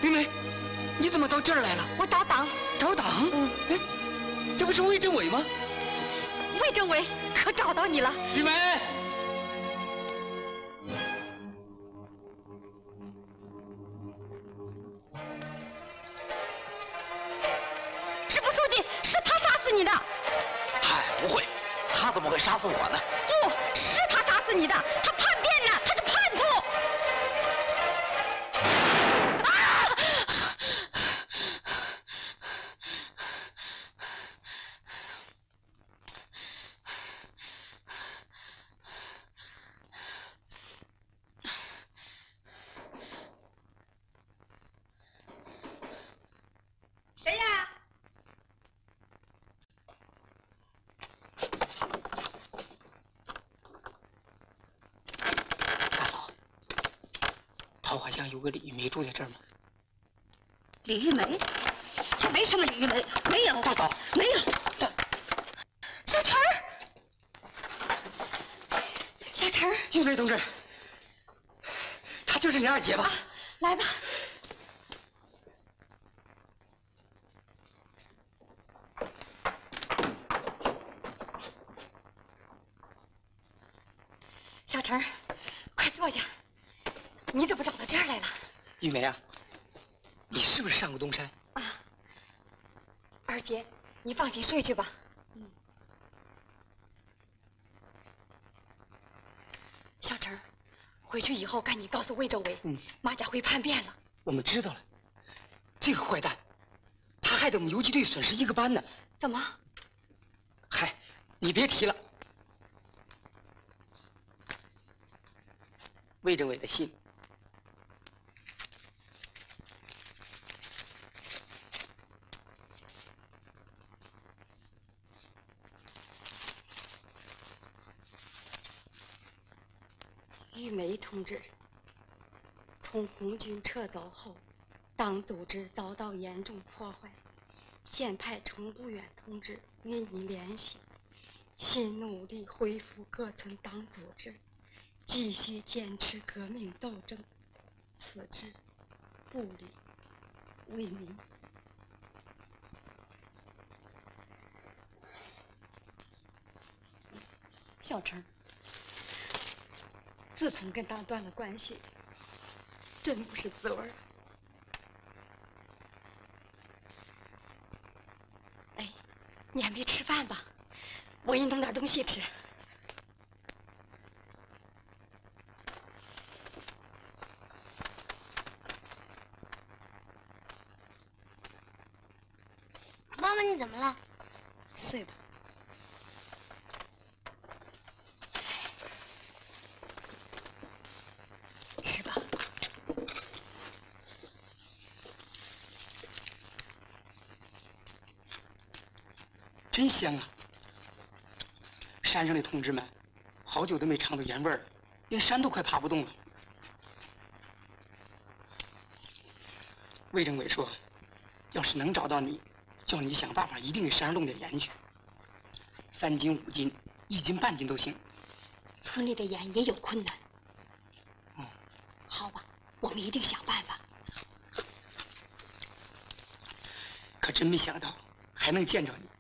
玉梅，你怎么到这儿来了？ 我找党。 找党？哎，这不是魏政委吗？ 魏政委可找到你了。 玉梅。 支部书记，是他杀死你的。 嗨，不会，他怎么会杀死我呢？ 不是他杀死你的，他叛变了，他是叛徒。 谁呀？ 大嫂，桃花乡有个李玉梅住在这儿吗？ 李玉梅？这没什么李玉梅，没有。 大嫂， 没有。小陈儿，小陈儿， 玉梅同志，她就是你二姐吧？ 来吧。 小陈儿，快坐下。你怎么找到这儿来了？ 玉梅啊，你是不是上过东山？ 啊，二姐，你放心睡去吧。小陈儿，回去以后赶紧告诉魏政委，马家辉叛变了。 我们知道了。这个坏蛋，他害得我们游击队损失1个班呢。 怎么？ 嗨，你别提了。魏政委的信。 玉梅同志，从红军撤走后，党组织遭到严重破坏，现派程不远同志与你联系，请努力恢复各村党组织，继续坚持革命斗争，此志不离为民。小陈，自从跟党断了关系，真不是滋味儿。哎，你还没吃饭吧？我给你弄点东西吃。 妈妈，你怎么了？ 睡吧。吃吧。 真香啊！山上的同志们，好久都没尝到盐味儿，连山都快爬不动了。魏政委说，要是能找到你，叫你想办法，一定给山上弄点盐去。3斤、5斤、1斤半斤都行。 村里的盐也有困难。好吧，我们一定想办法。 可真没想到还能见着你。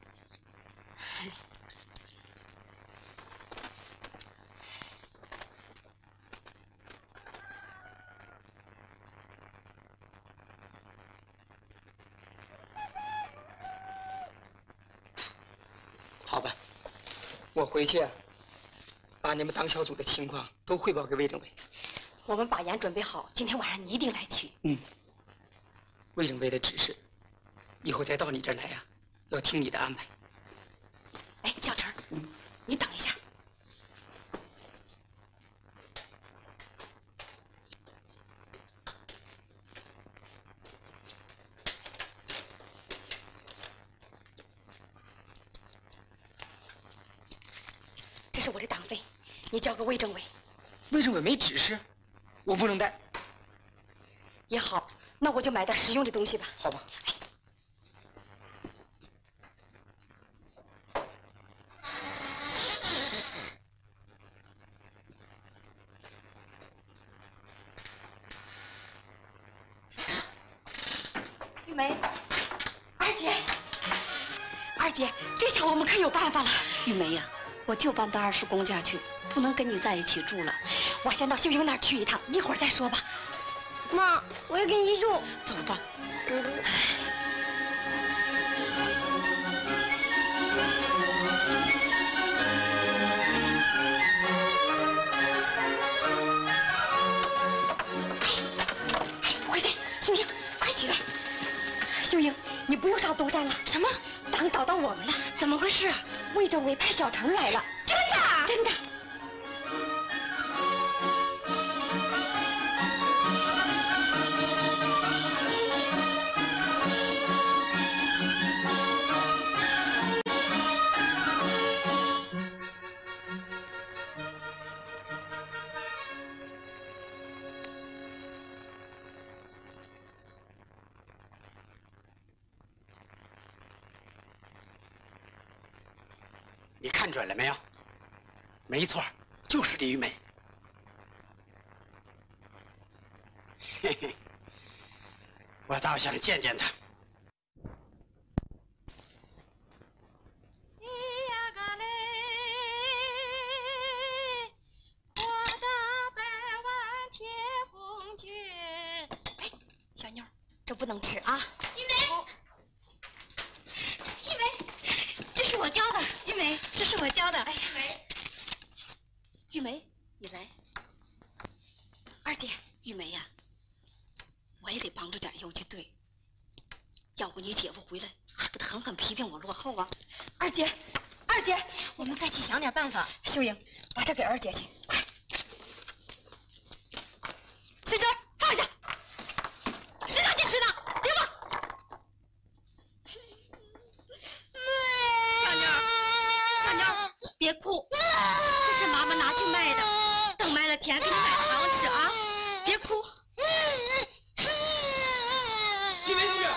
好吧，我回去把你们党小组的情况都汇报给魏政委。 我们把盐准备好，今天晚上你一定来取。 魏政委的指示，以后再到你这儿来呀，要听你的安排。 哎，小陈，你等一下。这是我的党费，你交给魏政委。 魏政委没指示，我不能带。 也好，那我就买点实用的东西吧。 好吧。 梅，二姐，二姐，这下我们可有办法了。 玉梅呀，我就搬到20公家去，不能跟你在一起住了。 我先到秀英那儿去一趟，一会儿再说吧。 妈，我要跟你住。 走吧。 回去，秀英，快起来！秀英，你不用上东山了。什么？党找到我们了？怎么回事啊？魏政委派小程来了。真的？真的。 你看准了没有？没错，就是李玉梅。嘿嘿，我倒想见见她。 小妞，这不能吃啊！ 玉梅，玉梅，这是我教的。玉梅，这是我教的。哎，玉梅， 玉梅，你来。 二姐， 玉梅呀，我也得帮着点游击队，要不你姐夫回来还不得狠狠批评我落后啊？ 二姐，二姐，我们再去想点办法。秀英，把这给二姐去，快！细娟，放下！谁让你吃的？别忘！小妞，小妞，别哭，这是妈妈拿去卖的，等卖了钱给你买糖吃啊！别哭。 玉梅同志，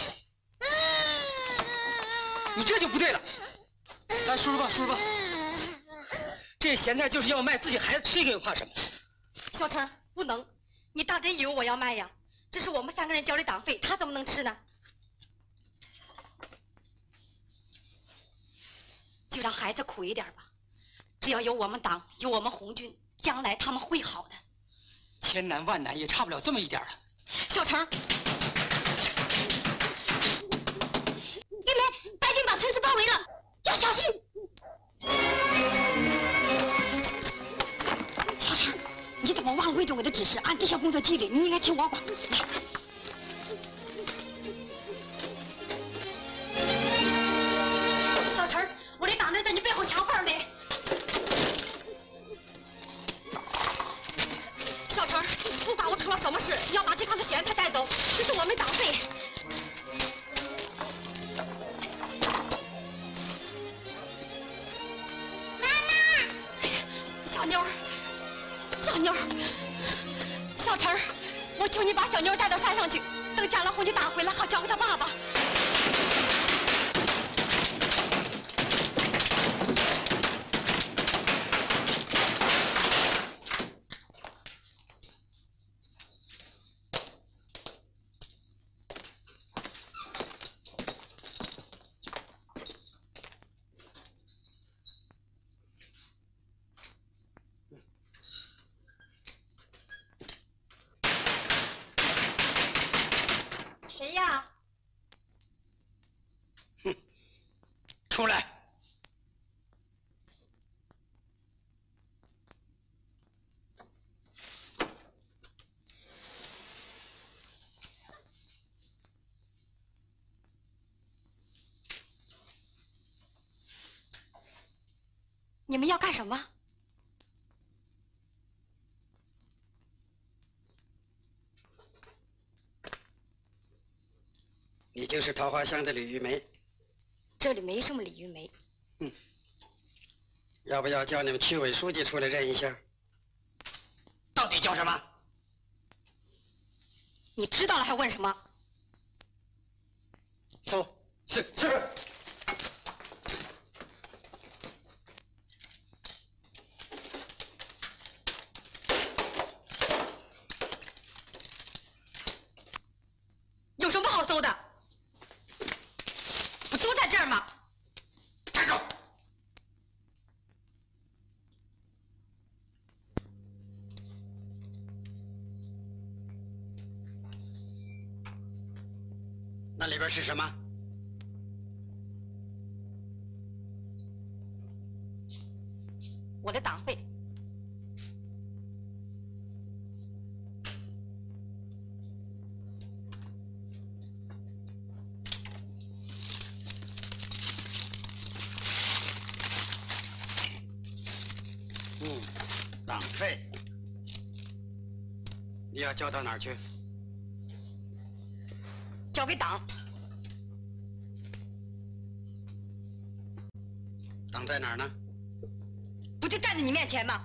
你这就不对了。来，说说吧，说说吧。这咸菜就是要卖自己孩子吃一个，又怕什么？ 小陈，不能，你当真以为我要卖呀？这是我们3个人交的党费，他怎么能吃呢？就让孩子苦一点吧，只要有我们党，有我们红军，将来他们会好的。 千难万难也差不了这么一点啊！ 小陈，玉梅，白军把村子包围了，要小心！小陈，你怎么忘了魏政委的指示？按地下工作纪律，你应该听我管。来，小陈，我的党人在你背后抢缝呢。小陈，不管我出了什么事，要把这筐的咸菜带走，这是我们党费。 妈妈， 小妞儿，小妞儿，小陈儿，我求你把小妞儿带到山上去，等将来红军打回来，好交给他爸爸。谁呀？ 出来！ 你们要干什么？ 你就是桃花乡的李玉梅。 这里没什么李玉梅。 要不要叫你们区委书记出来认一下？ 到底叫什么？ 你知道了还问什么？ 走。 是。 有什么好搜的？ 那里边是什么？ 我的党费。 党费。你要交到哪儿去？ 交给党。 党在哪儿呢？ 不就站在你面前吗？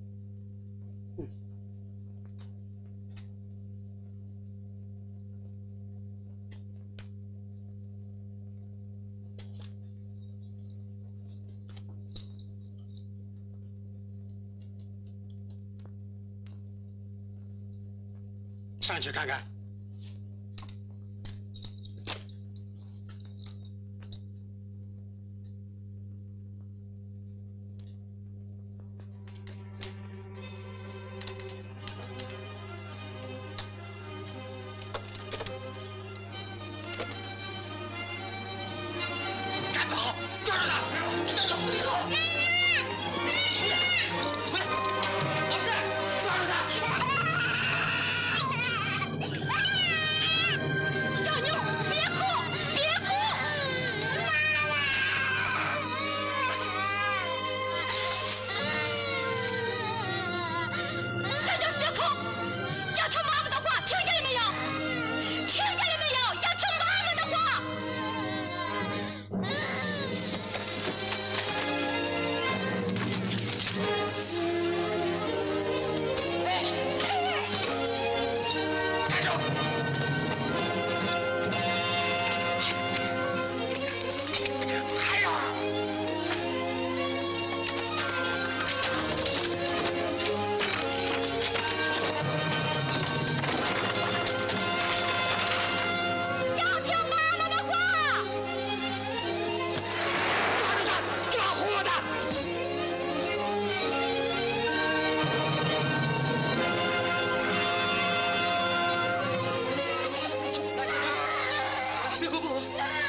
上去看看。 干得好，抓住他！跟着回头！回来，老师，抓住他！ 小妞，别哭，别哭！小妞，别哭，要听妈妈的话，听见了没有？听见了没有？要听妈妈的话。要听妈妈的话。 抓住他，抓活他！别哭，不哭。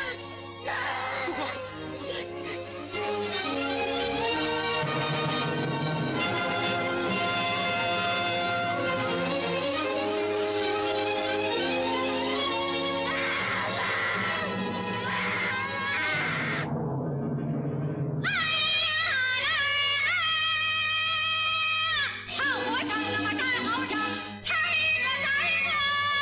唱我唱那么战好唱，唱一个山啊，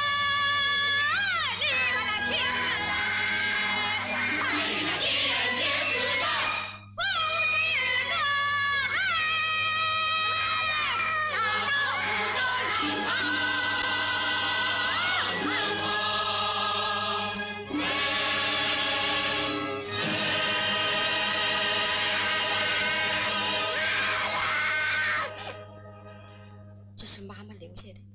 你们来听啊！唱一个一人接四个，不知个唱到不中人这是妈妈留下的。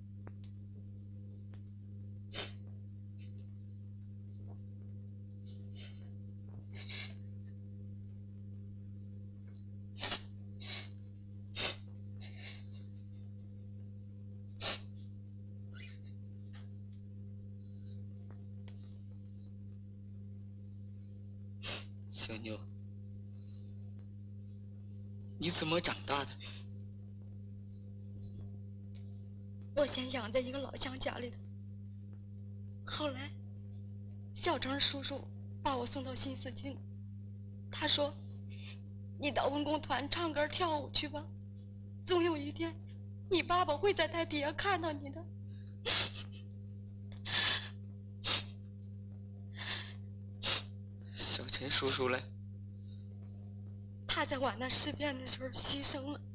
小妞，你怎么长大的？ 我先养在一个老乡家里头，后来小张叔叔把我送到新四军，他说：“你到文工团唱歌跳舞去吧，总有一天，你爸爸会在台底下看到你的。” 小陈叔叔嘞？ 他在皖南事变的时候牺牲了。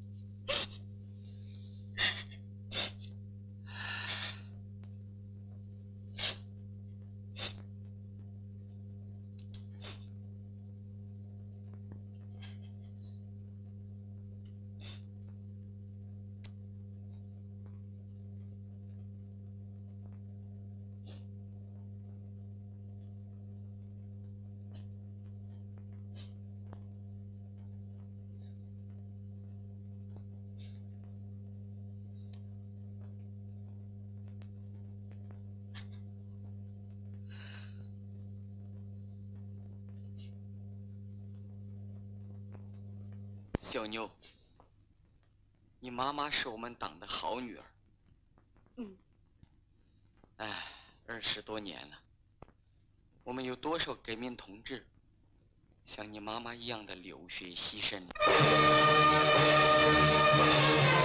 小妞，你妈妈是我们党的好女儿。 嗯。 哎，20多年了，我们有多少革命同志像你妈妈一样的流血牺牲？